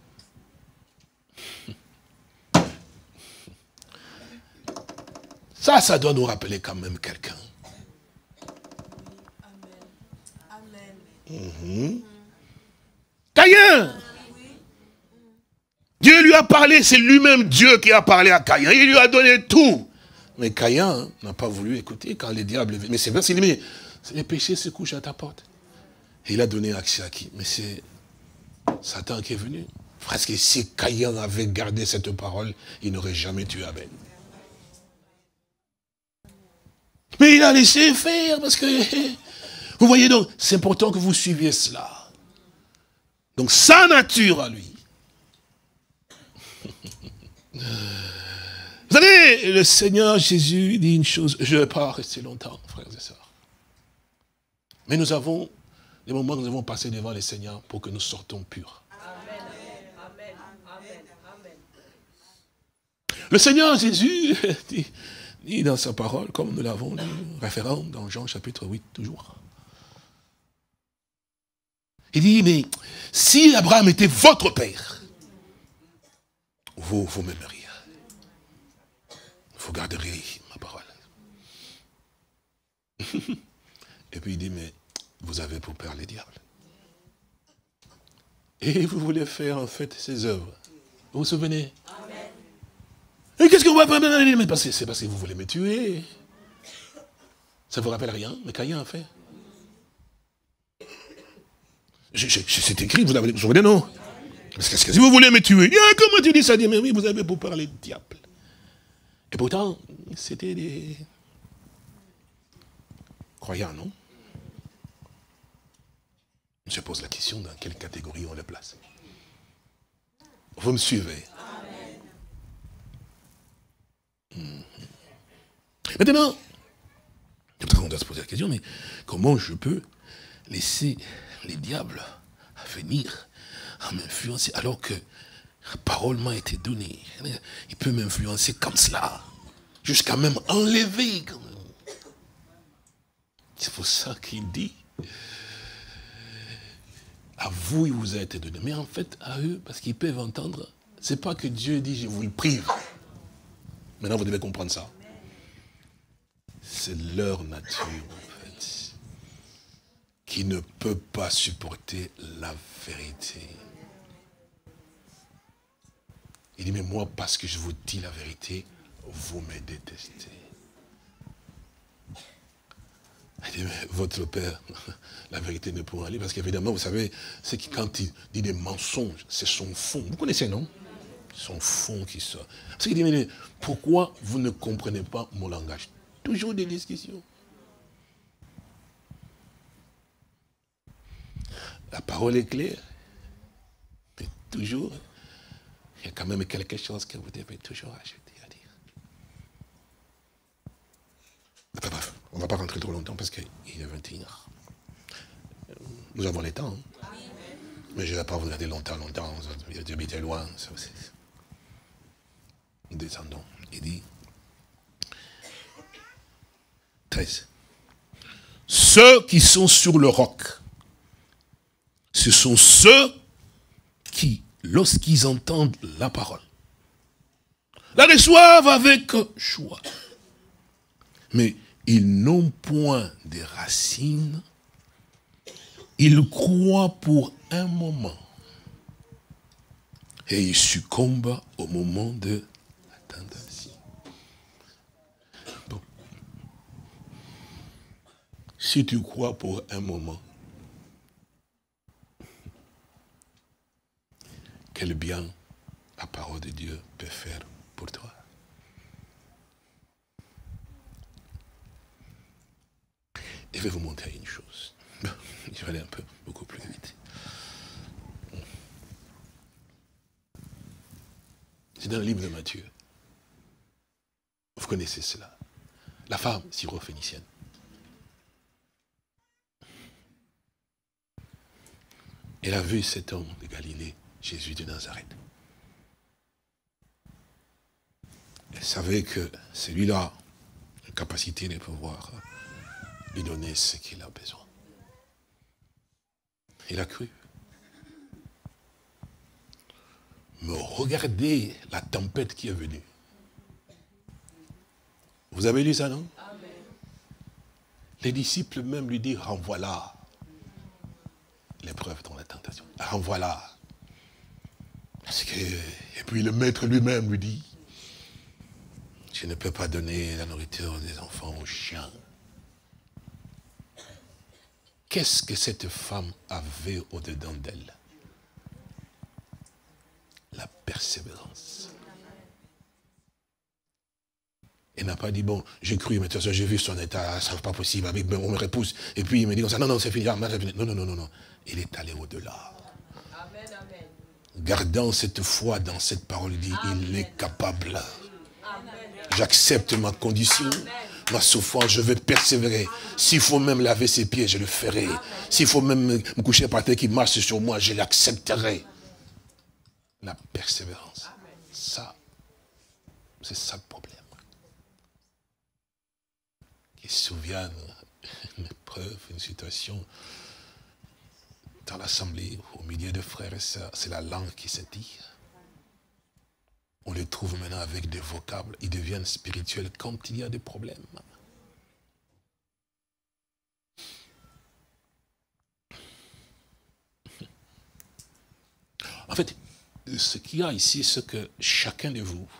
Ça doit nous rappeler quand même quelqu'un. Caïn! Dieu lui a parlé, c'est lui-même Dieu qui a parlé à Caïn. Il lui a donné tout. Mais Caïn n'a pas voulu écouter quand les diables... Mais c'est vrai, mais les péchés se couchent à ta porte. Et il a donné accès à qui? Mais c'est Satan qui est venu. Parce que si Caïn avait gardé cette parole, il n'aurait jamais tué Abel. Mais il a laissé faire parce que... Vous voyez donc, c'est important que vous suiviez cela. Donc sa nature à lui. Vous savez, le Seigneur Jésus dit une chose, je ne vais pas rester longtemps, frères et sœurs. Mais nous avons des moments que nous avons passé devant le Seigneur pour que nous sortons purs. Amen. Amen. Amen. Le Seigneur Jésus dit dans sa parole, comme nous l'avons lu, référent dans Jean chapitre 8 toujours. Il dit, mais si Abraham était votre père, vous m'aimeriez. Vous garderez ma parole. Et puis il dit, mais vous avez pour père les diables. Et vous voulez faire en fait ces œuvres. Vous vous souvenez? Amen. Et qu'est-ce qu'on va faire? C'est parce que vous voulez me tuer. Ça ne vous rappelle rien, mais Caïn a fait. C'est écrit, vous vous souvenez, non? Parce que si vous voulez me tuer, comment tu dis ça? Mais oui, vous avez beau parler de diable. Et pourtant, c'était des croyants, non? Je pose la question, dans quelle catégorie on les place? Vous me suivez? Maintenant, on doit se poser la question, mais comment je peux laisser les diables venir à m'influencer alors que la parole m'a été donnée? Il peut m'influencer comme cela, jusqu'à même enlever. C'est pour ça qu'il dit, à vous il vous a été donné, mais en fait à eux, parce qu'ils peuvent entendre, c'est pas que Dieu dit je vous le prive. Maintenant vous devez comprendre ça. C'est leur nature en fait, qui ne peut pas supporter la vérité. Il dit mais moi parce que je vous dis la vérité, vous me détestez. Il dit, mais votre père, la vérité ne pourra aller, parce qu'évidemment, vous savez, c'est que quand il dit des mensonges, c'est son fond. Vous connaissez, non? Son fond qui sort. Parce qu'il dit, mais pourquoi vous ne comprenez pas mon langage? Toujours des discussions. La parole est claire. Mais toujours, il y a quand même quelque chose que vous devez toujours ajouter à dire. Enfin, bref, on ne va pas rentrer trop longtemps parce qu'il est 21h. Nous avons les temps. Hein. Mais je ne vais pas vous garder longtemps. J'habite loin. Nous descendons. Il dit 13. Ceux qui sont sur le roc, ce sont ceux qui, lorsqu'ils entendent la parole, la reçoivent avec joie. Mais ils n'ont point de racines, ils croient pour un moment et ils succombent au moment de la tentation. Bon. Si tu crois pour un moment, quel bien la parole de Dieu peut faire pour toi? Je vais vous montrer une chose. Je vais aller beaucoup plus vite. C'est dans le livre de Matthieu. Vous connaissez cela. La femme syrophénicienne. Elle a vu cet homme de Galilée, Jésus de Nazareth. Elle savait que celui-là a la capacité de pouvoir lui donner ce qu'il a besoin. Il a cru. Mais regardez la tempête qui est venue. Vous avez lu ça, non? Amen. Les disciples même lui disent, renvoie-la. L'épreuve dans la tentation. Renvoie-la. Parce que, et puis le maître lui-même lui dit, je ne peux pas donner la nourriture des enfants aux chiens. Qu'est-ce que cette femme avait au-dedans d'elle? La persévérance. Elle n'a pas dit, bon, j'ai cru, mais de toute façon, j'ai vu son état, ça n'est pas possible, avec on me repousse. Et puis il me dit comme ça, non, non, c'est fini. Non, non, non, non, non. Il est allé au-delà. Gardant cette foi dans cette parole, il dit, il est capable. J'accepte ma condition. Ma souffrance, je vais persévérer. S'il faut même laver ses pieds, je le ferai. S'il faut même me coucher par terre qui marche sur moi, je l'accepterai. La persévérance. Ça, c'est ça le problème. Qui se souviennent une épreuve, une situation dans l'assemblée, au milieu de frères et sœurs, c'est la langue qui se tire. On les trouve maintenant avec des vocables. Ils deviennent spirituels quand il y a des problèmes. En fait, ce qu'il y a ici, c'est que chacun de vous,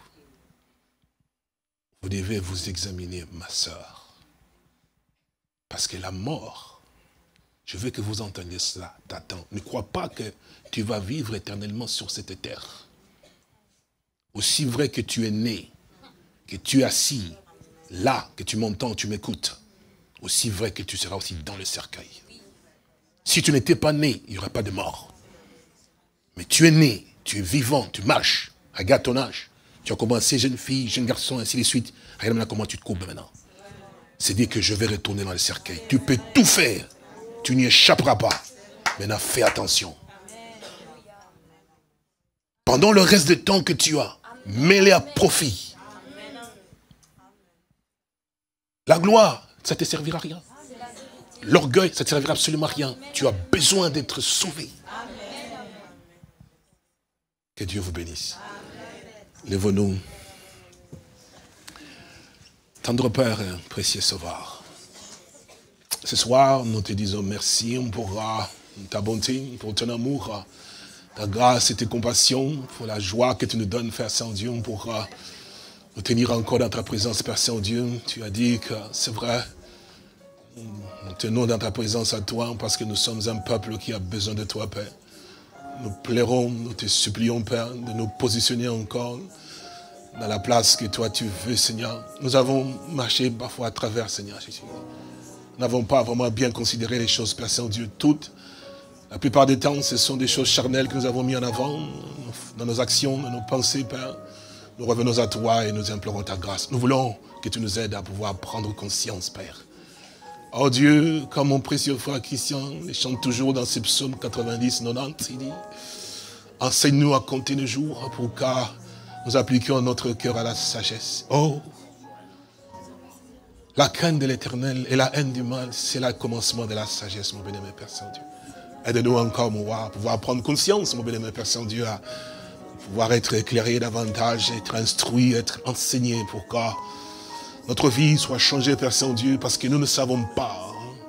vous devez vous examiner, ma sœur. Parce que la mort, Je veux que vous entendiez cela, t'attends. Ne crois pas que tu vas vivre éternellement sur cette terre. Aussi vrai que tu es né, que tu es assis, là, que tu m'entends, tu m'écoutes, aussi vrai que tu seras aussi dans le cercueil. Si tu n'étais pas né, il n'y aurait pas de mort. Mais tu es né, tu es vivant, tu marches. Regarde ton âge. Tu as commencé jeune fille, jeune garçon, ainsi de suite. Regarde maintenant comment tu te courbes maintenant. C'est dire que je vais retourner dans le cercueil. Tu peux tout faire. Tu n'y échapperas pas. Maintenant, fais attention. Pendant le reste du temps que tu as, mets-les à profit. La gloire, ça ne te servira à rien. L'orgueil, ça ne te servira absolument à rien. Tu as besoin d'être sauvé. Que Dieu vous bénisse. Lève-nous. Tendre Père, précieux Sauveur. Ce soir, nous te disons merci pour ta bonté, pour ton amour, ta grâce et tes compassions, pour la joie que tu nous donnes, Père Saint-Dieu, pour nous tenir encore dans ta présence, Père Saint-Dieu. Tu as dit que c'est vrai, nous tenons dans ta présence à toi parce que nous sommes un peuple qui a besoin de toi, Père. Nous plairons, nous te supplions, Père, de nous positionner encore dans la place que toi tu veux, Seigneur. Nous avons marché parfois à travers, Seigneur Jésus. Nous n'avons pas vraiment bien considéré les choses, Père Saint-Dieu, toutes. La plupart du temps, ce sont des choses charnelles que nous avons mis en avant, dans nos actions, dans nos pensées, Père. Nous revenons à toi et nous implorons ta grâce. Nous voulons que tu nous aides à pouvoir prendre conscience, Père. Oh Dieu, comme mon précieux frère Christian il chante toujours dans ses psaumes 90, 90, il dit, enseigne-nous à compter nos jours pour que nous appliquions notre cœur à la sagesse. Oh, la crainte de l'éternel et la haine du mal, c'est le commencement de la sagesse, mon bien-aimé Père Saint-Dieu. Aide-nous encore, mon roi, à pouvoir prendre conscience, mon bien-aimé Père Saint-Dieu, à pouvoir être éclairé davantage, être instruit, être enseigné pour que notre vie soit changée, Père Saint-Dieu, parce que nous ne savons pas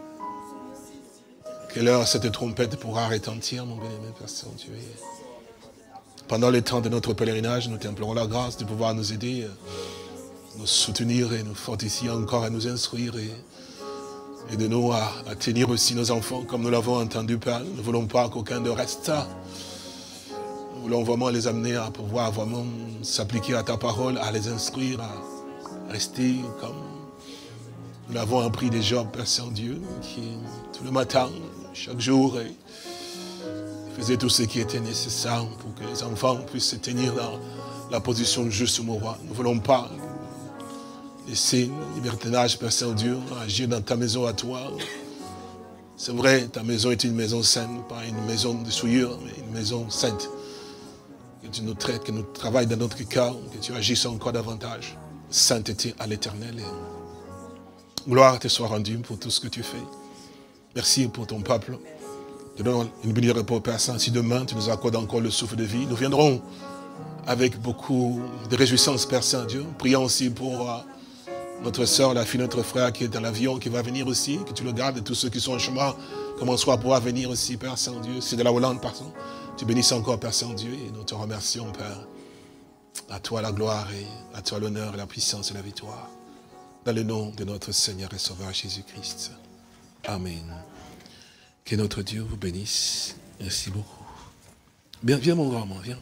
quelle heure cette trompette pourra retentir, mon bien-aimé Père Saint-Dieu. Pendant le temps de notre pèlerinage, nous t'implorons la grâce de pouvoir nous aider, nous soutenir et nous fortifier encore à nous instruire et de nous à tenir aussi nos enfants comme nous l'avons entendu, Père. Nous ne voulons pas qu'aucun de reste. Nous voulons vraiment les amener à pouvoir vraiment s'appliquer à ta parole, à les instruire, à rester comme nous l'avons appris déjà, Père Saint-Dieu, qui tout le matin, chaque jour, faisait tout ce qui était nécessaire pour que les enfants puissent se tenir dans la position juste, mon roi. Nous ne voulons pas laisser le libertinage, Père Saint-Dieu, agir dans ta maison à toi. C'est vrai, ta maison est une maison sainte, pas une maison de souillure, mais une maison sainte. Que tu nous traites, que nous travailles dans notre cœur, que tu agisses encore davantage. Sainteté à l'éternel. Gloire te soit rendue pour tout ce que tu fais. Merci pour ton peuple. Te donne une bénie de repos, Père Saint. Si demain tu nous accordes encore le souffle de vie, nous viendrons avec beaucoup de réjouissance, Père Saint-Dieu. Prions aussi pour notre soeur, la fille, notre frère qui est dans l'avion, qui va venir aussi, que tu le gardes, et tous ceux qui sont en chemin commenceront à pouvoir venir aussi, Père Saint-Dieu. C'est de la Hollande, pardon. Tu bénisses encore, Père Saint-Dieu, et nous te remercions, Père. À toi la gloire, et à toi l'honneur, la puissance et la victoire. Dans le nom de notre Seigneur et Sauveur Jésus-Christ. Amen. Que notre Dieu vous bénisse. Merci beaucoup. Bien, viens mon grand, viens.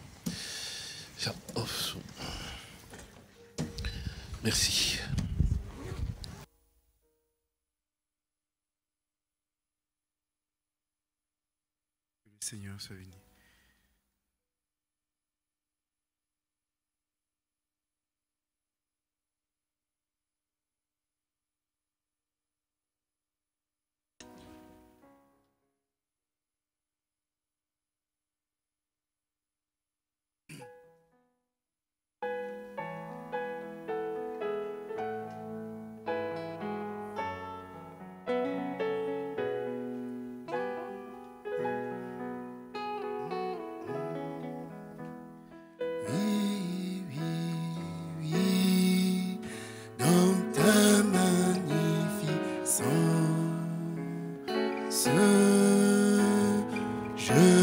Merci. Que le Seigneur soit béni. Je